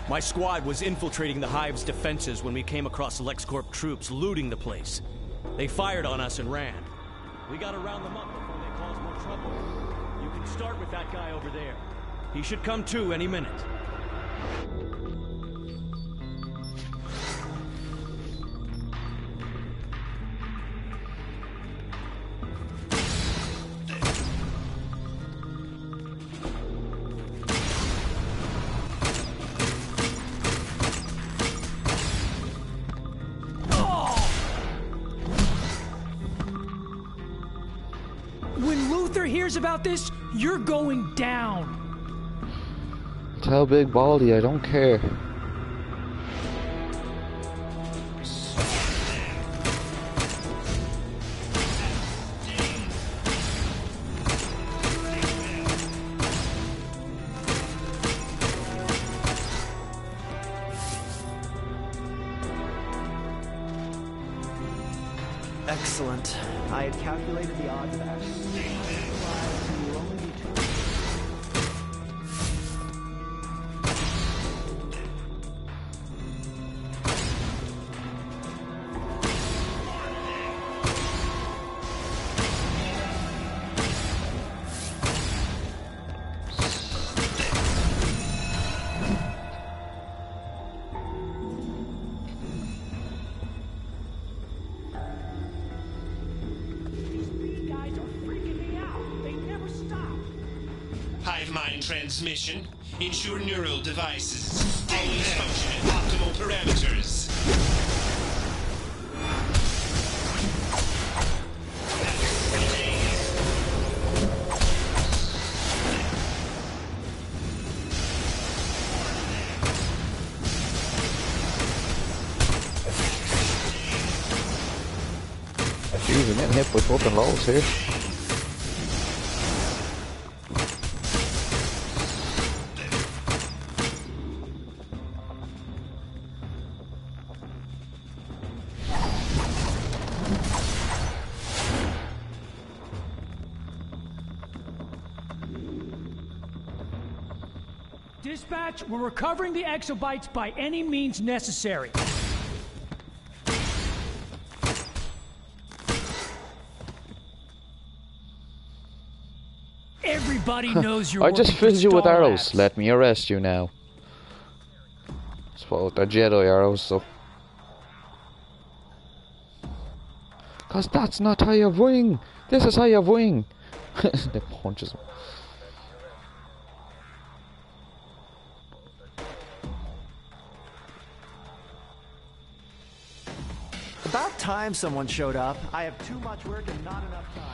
My squad was infiltrating the Hive's defenses when we came across LexCorp troops looting the place. They fired on us and ran. We gotta round them up before they cause more trouble. You can start with that guy over there. He should come to any minute. When Luther hears about this, you're going down. Tell Big Baldy I don't care. Excellent. I had calculated the odds of actually will only be 2. Hive mind transmission. Ensure neural devices always function at optimal parameters. Jeez, I'm getting hit by fucking loads here. Dispatch, we're recovering the exobytes by any means necessary. Everybody knows you're I just working for filled you with Star arrows. Labs. Let me arrest you now. Suppose they're Jedi arrows, so. Cause that's not how you wing. This is how you wing. They punches him. About time someone showed up. I have too much work and not enough time.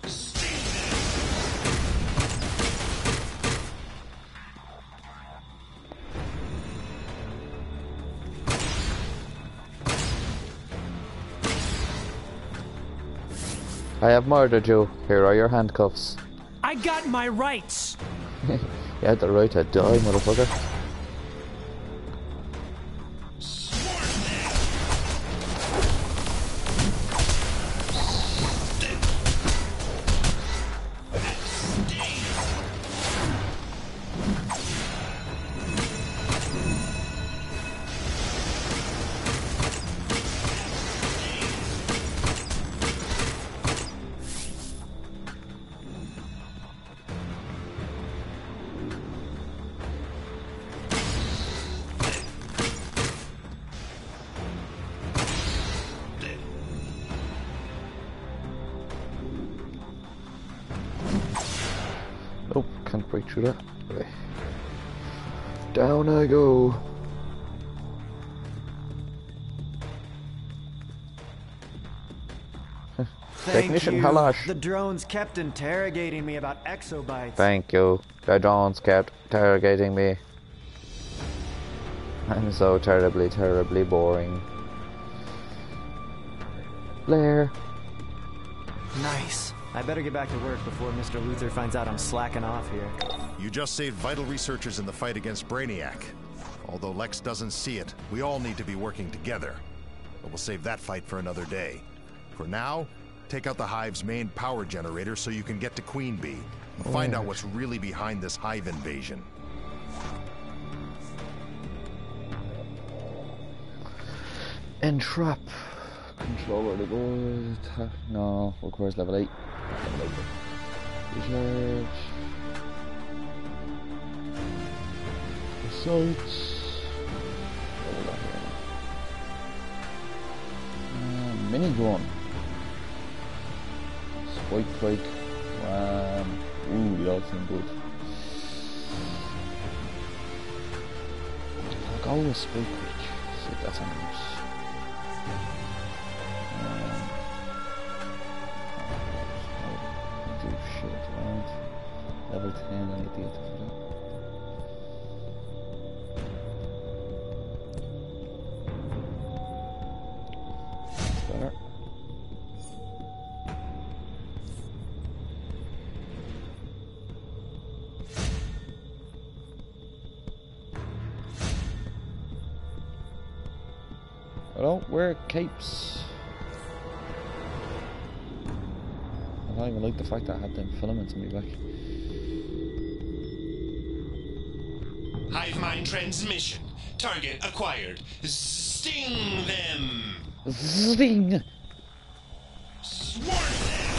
I have murdered you. Here are your handcuffs. I got my rights. You had the right to die, motherfucker. Nope, can't break through that. Right. Down I go. Technician you. Halash. The drones kept interrogating me about exobytes. Thank you. The drones kept interrogating me. I'm so terribly, terribly boring. Blair. Nice. I better get back to work before Mr. Luther finds out I'm slacking off here. You just saved vital researchers in the fight against Brainiac. Although Lex doesn't see it, we all need to be working together. But we'll save that fight for another day. For now, take out the Hive's main power generator so you can get to Queen Bee and find out what's really behind this Hive invasion. Entrap. Controller to go. No, requires level 8. Level 8. Research. Results. Minigun. Spike Quake. Ooh, they all seem good. I'll go with Spike Quake. See if that's any use. Do shit, right? Level 10, I need to get for that. Better. I don't wear capes. I don't even like the fact that I had them filaments on my back. Hive mind transmission. Target acquired. Sting them. Sting. Swarm them.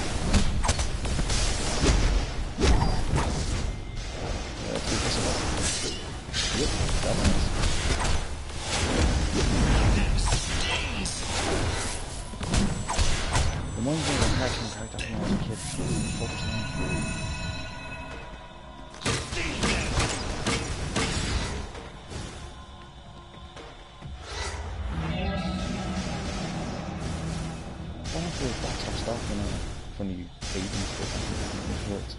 Let's keep this up. Yep, that one Reminds me of a cartoon character when I was a kid. Focus on. I don't feel that's some stuff from the 80s or something.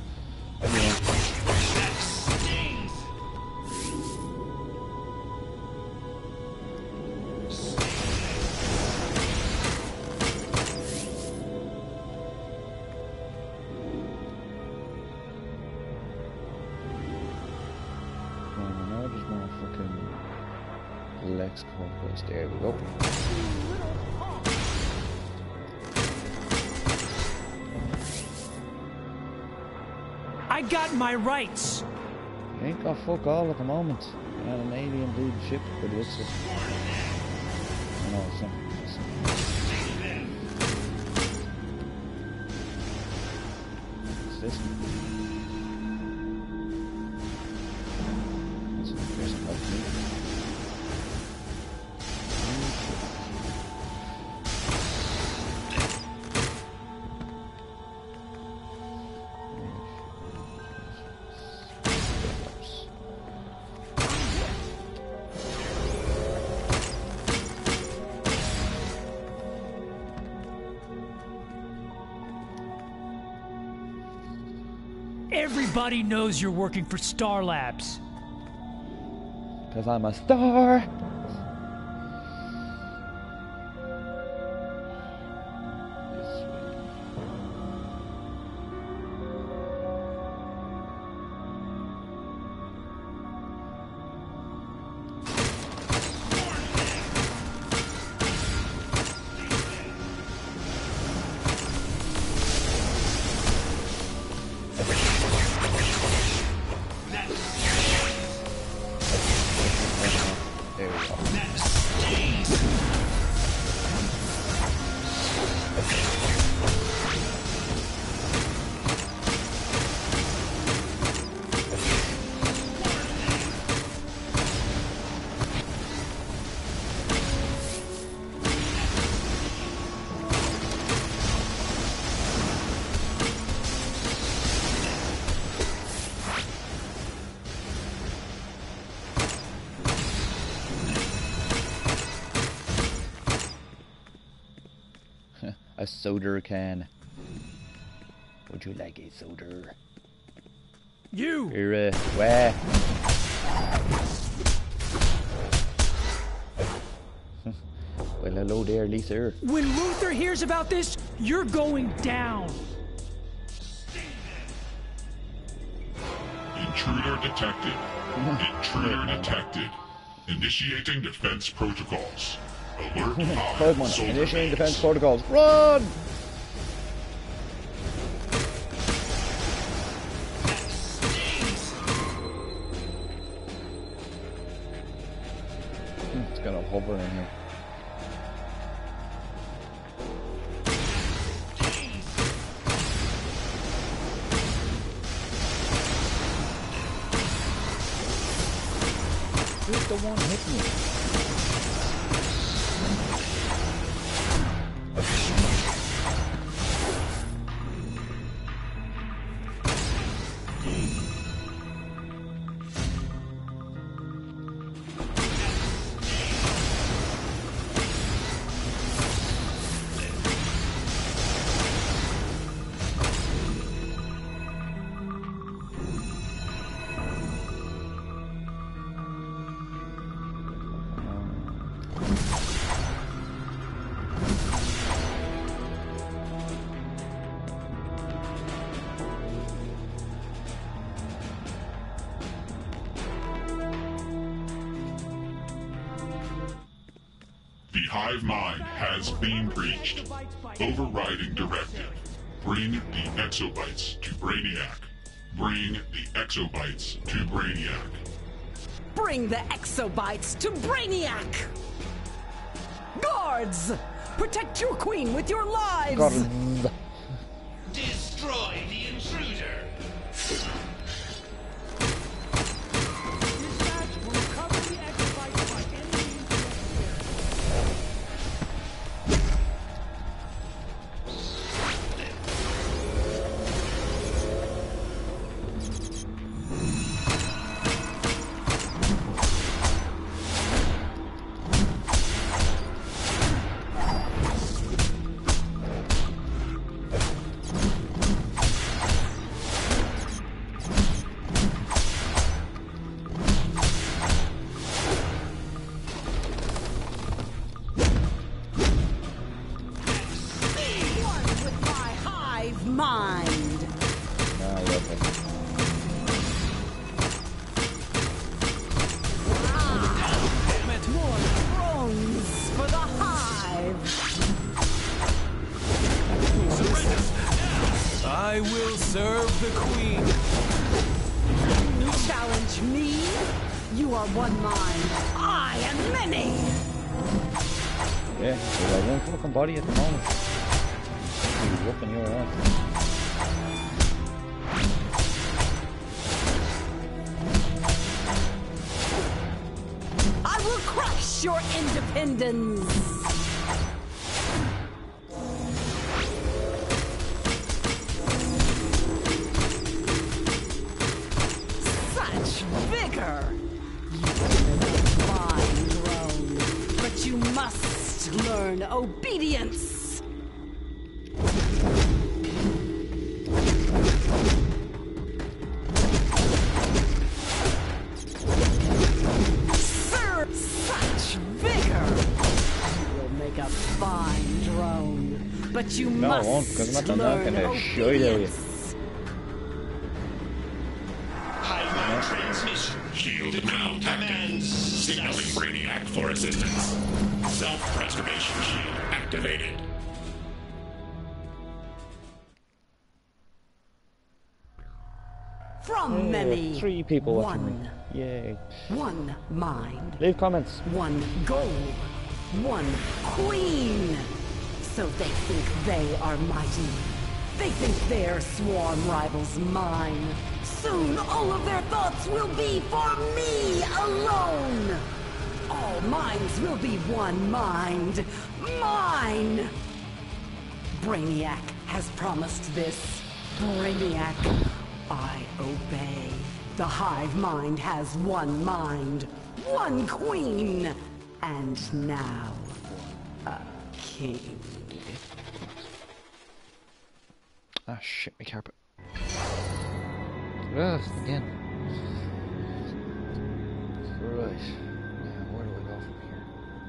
Lex Corpus, there we go. I got my rights. You ain't got fuck all at the moment. You're on an alien dude ship, but it's just... No, it's not. What's this? That's an interesting opportunity. Everybody knows you're working for Star Labs. Because I'm a star. A soda can. Would you like a soda? You! You're, where? Well, hello there, Lisa. When Luther hears about this, you're going down. Intruder detected. Intruder detected. Initiating defense protocols. Alert Hive. Initiating defense protocols. Run! It's gonna hover in here. the one hit me? The hive mind has been breached. Overriding directive. Bring the exobytes to Brainiac. Bring the exobytes to Brainiac. Bring the exobytes to Brainiac! Guards! Protect your queen with your lives! Guards. Destroy the intruder! I will serve the queen. You challenge me? You are one mind. I am many. Yeah, there's like one fucking body at the moment. He's whooping your ass. I will crush your independence. Such vigor. You fine drone, but you must learn obedience. Sir, such vigor. You will make a fine drone, but you No, I must won't, because I'm not learn gonna show you. obedience. Highway transmission. Shield now active. Signaling Brainiac for assistance. Self-preservation shield activated. From many. 3 people watching One. me. Yay. One mind. Leave comments. One goal. One queen. So they think they are mighty. They think their swarm rivals mine. Soon all of their thoughts will be for me alone. All minds will be one mind. Mine. Brainiac has promised this. Brainiac, I obey. The hive mind has one mind, one queen, and now a king. Ah, shit, my carpet. Ugh, again. Right. Now, where do I go from here?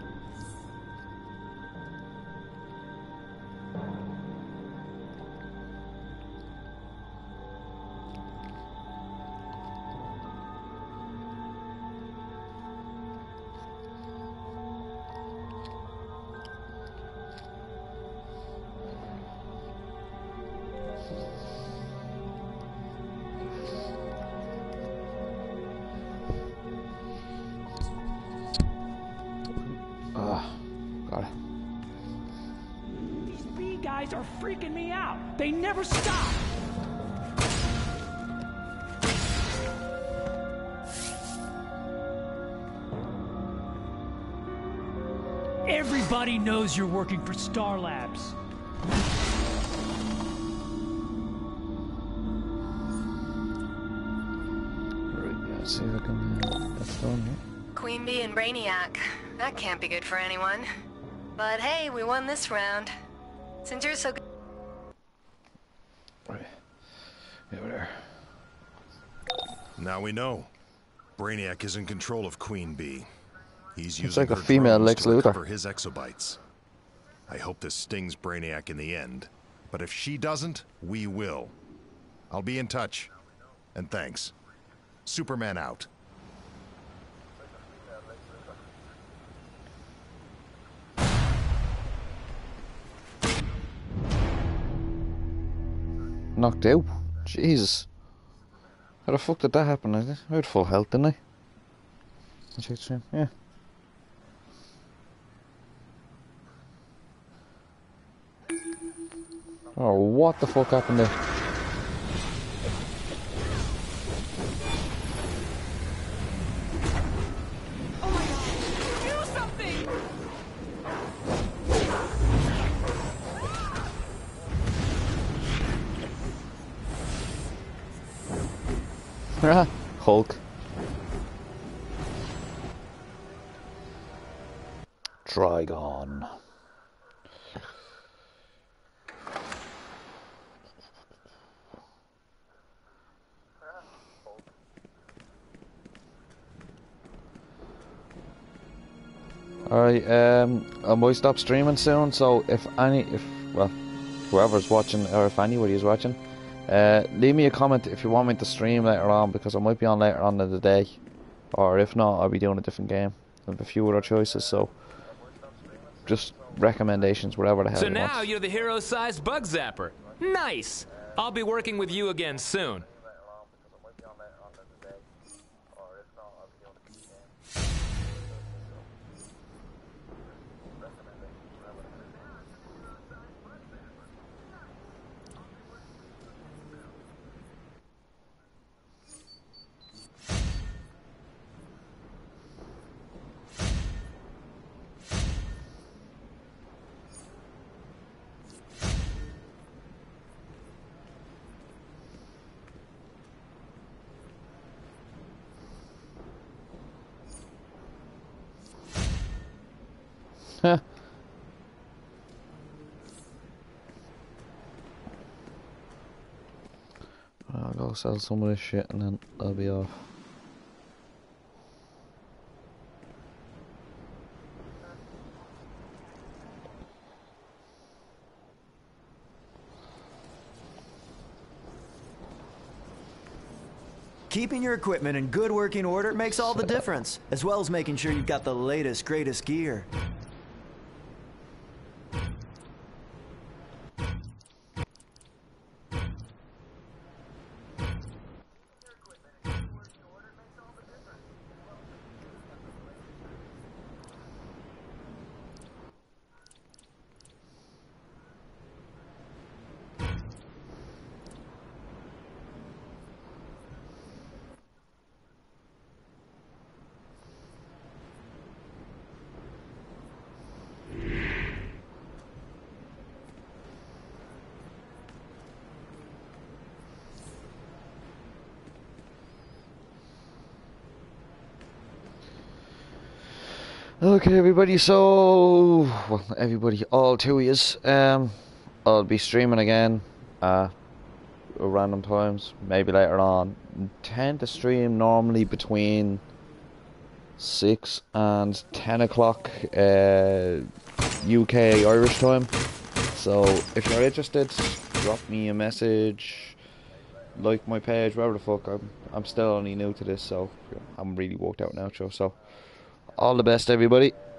Got it. These bee guys are freaking me out. They never stop. Everybody knows you're working for Star Labs. Let's see if I can that's done, yeah. Queen Bee and Brainiac. That can't be good for anyone. But hey, we won this round. Since you're so good. Right. Yeah, we're there. Now we know. Brainiac is in control of Queen Bee. He's It's using like a her female drones Lex to Luthor. recover his exobytes. I hope this stings Brainiac in the end. But if she doesn't, we will. I'll be in touch. And thanks. Superman out. Knocked out? Jesus. How the fuck did that happen? I had full health, didn't I? I checked stream, yeah. Oh, what the fuck happened there? Hulk. Trigon. Alright, I might stop streaming soon, so well, whoever's watching, or if anybody is watching, leave me a comment if you want me to stream later on, because I might be on later on in the day, or if not, I'll be doing a different game. I have a few other choices, so just recommendations, whatever the hell So you now want. you're the hero-sized bug zapper. Nice! I'll be working with you again soon. I'll go sell some of this shit and then I'll be off. Keeping your equipment in good working order makes all the difference, as well as making sure you've got the latest, greatest gear. Okay, everybody, so, well, everybody, all two of yous, I'll be streaming again at random times, maybe later on. Tend to stream normally between 6 and 10 o'clock UK Irish time. So if you're interested, drop me a message, like my page, whatever the fuck. I'm still only new to this, so I'm really worked out now, so all the best, everybody.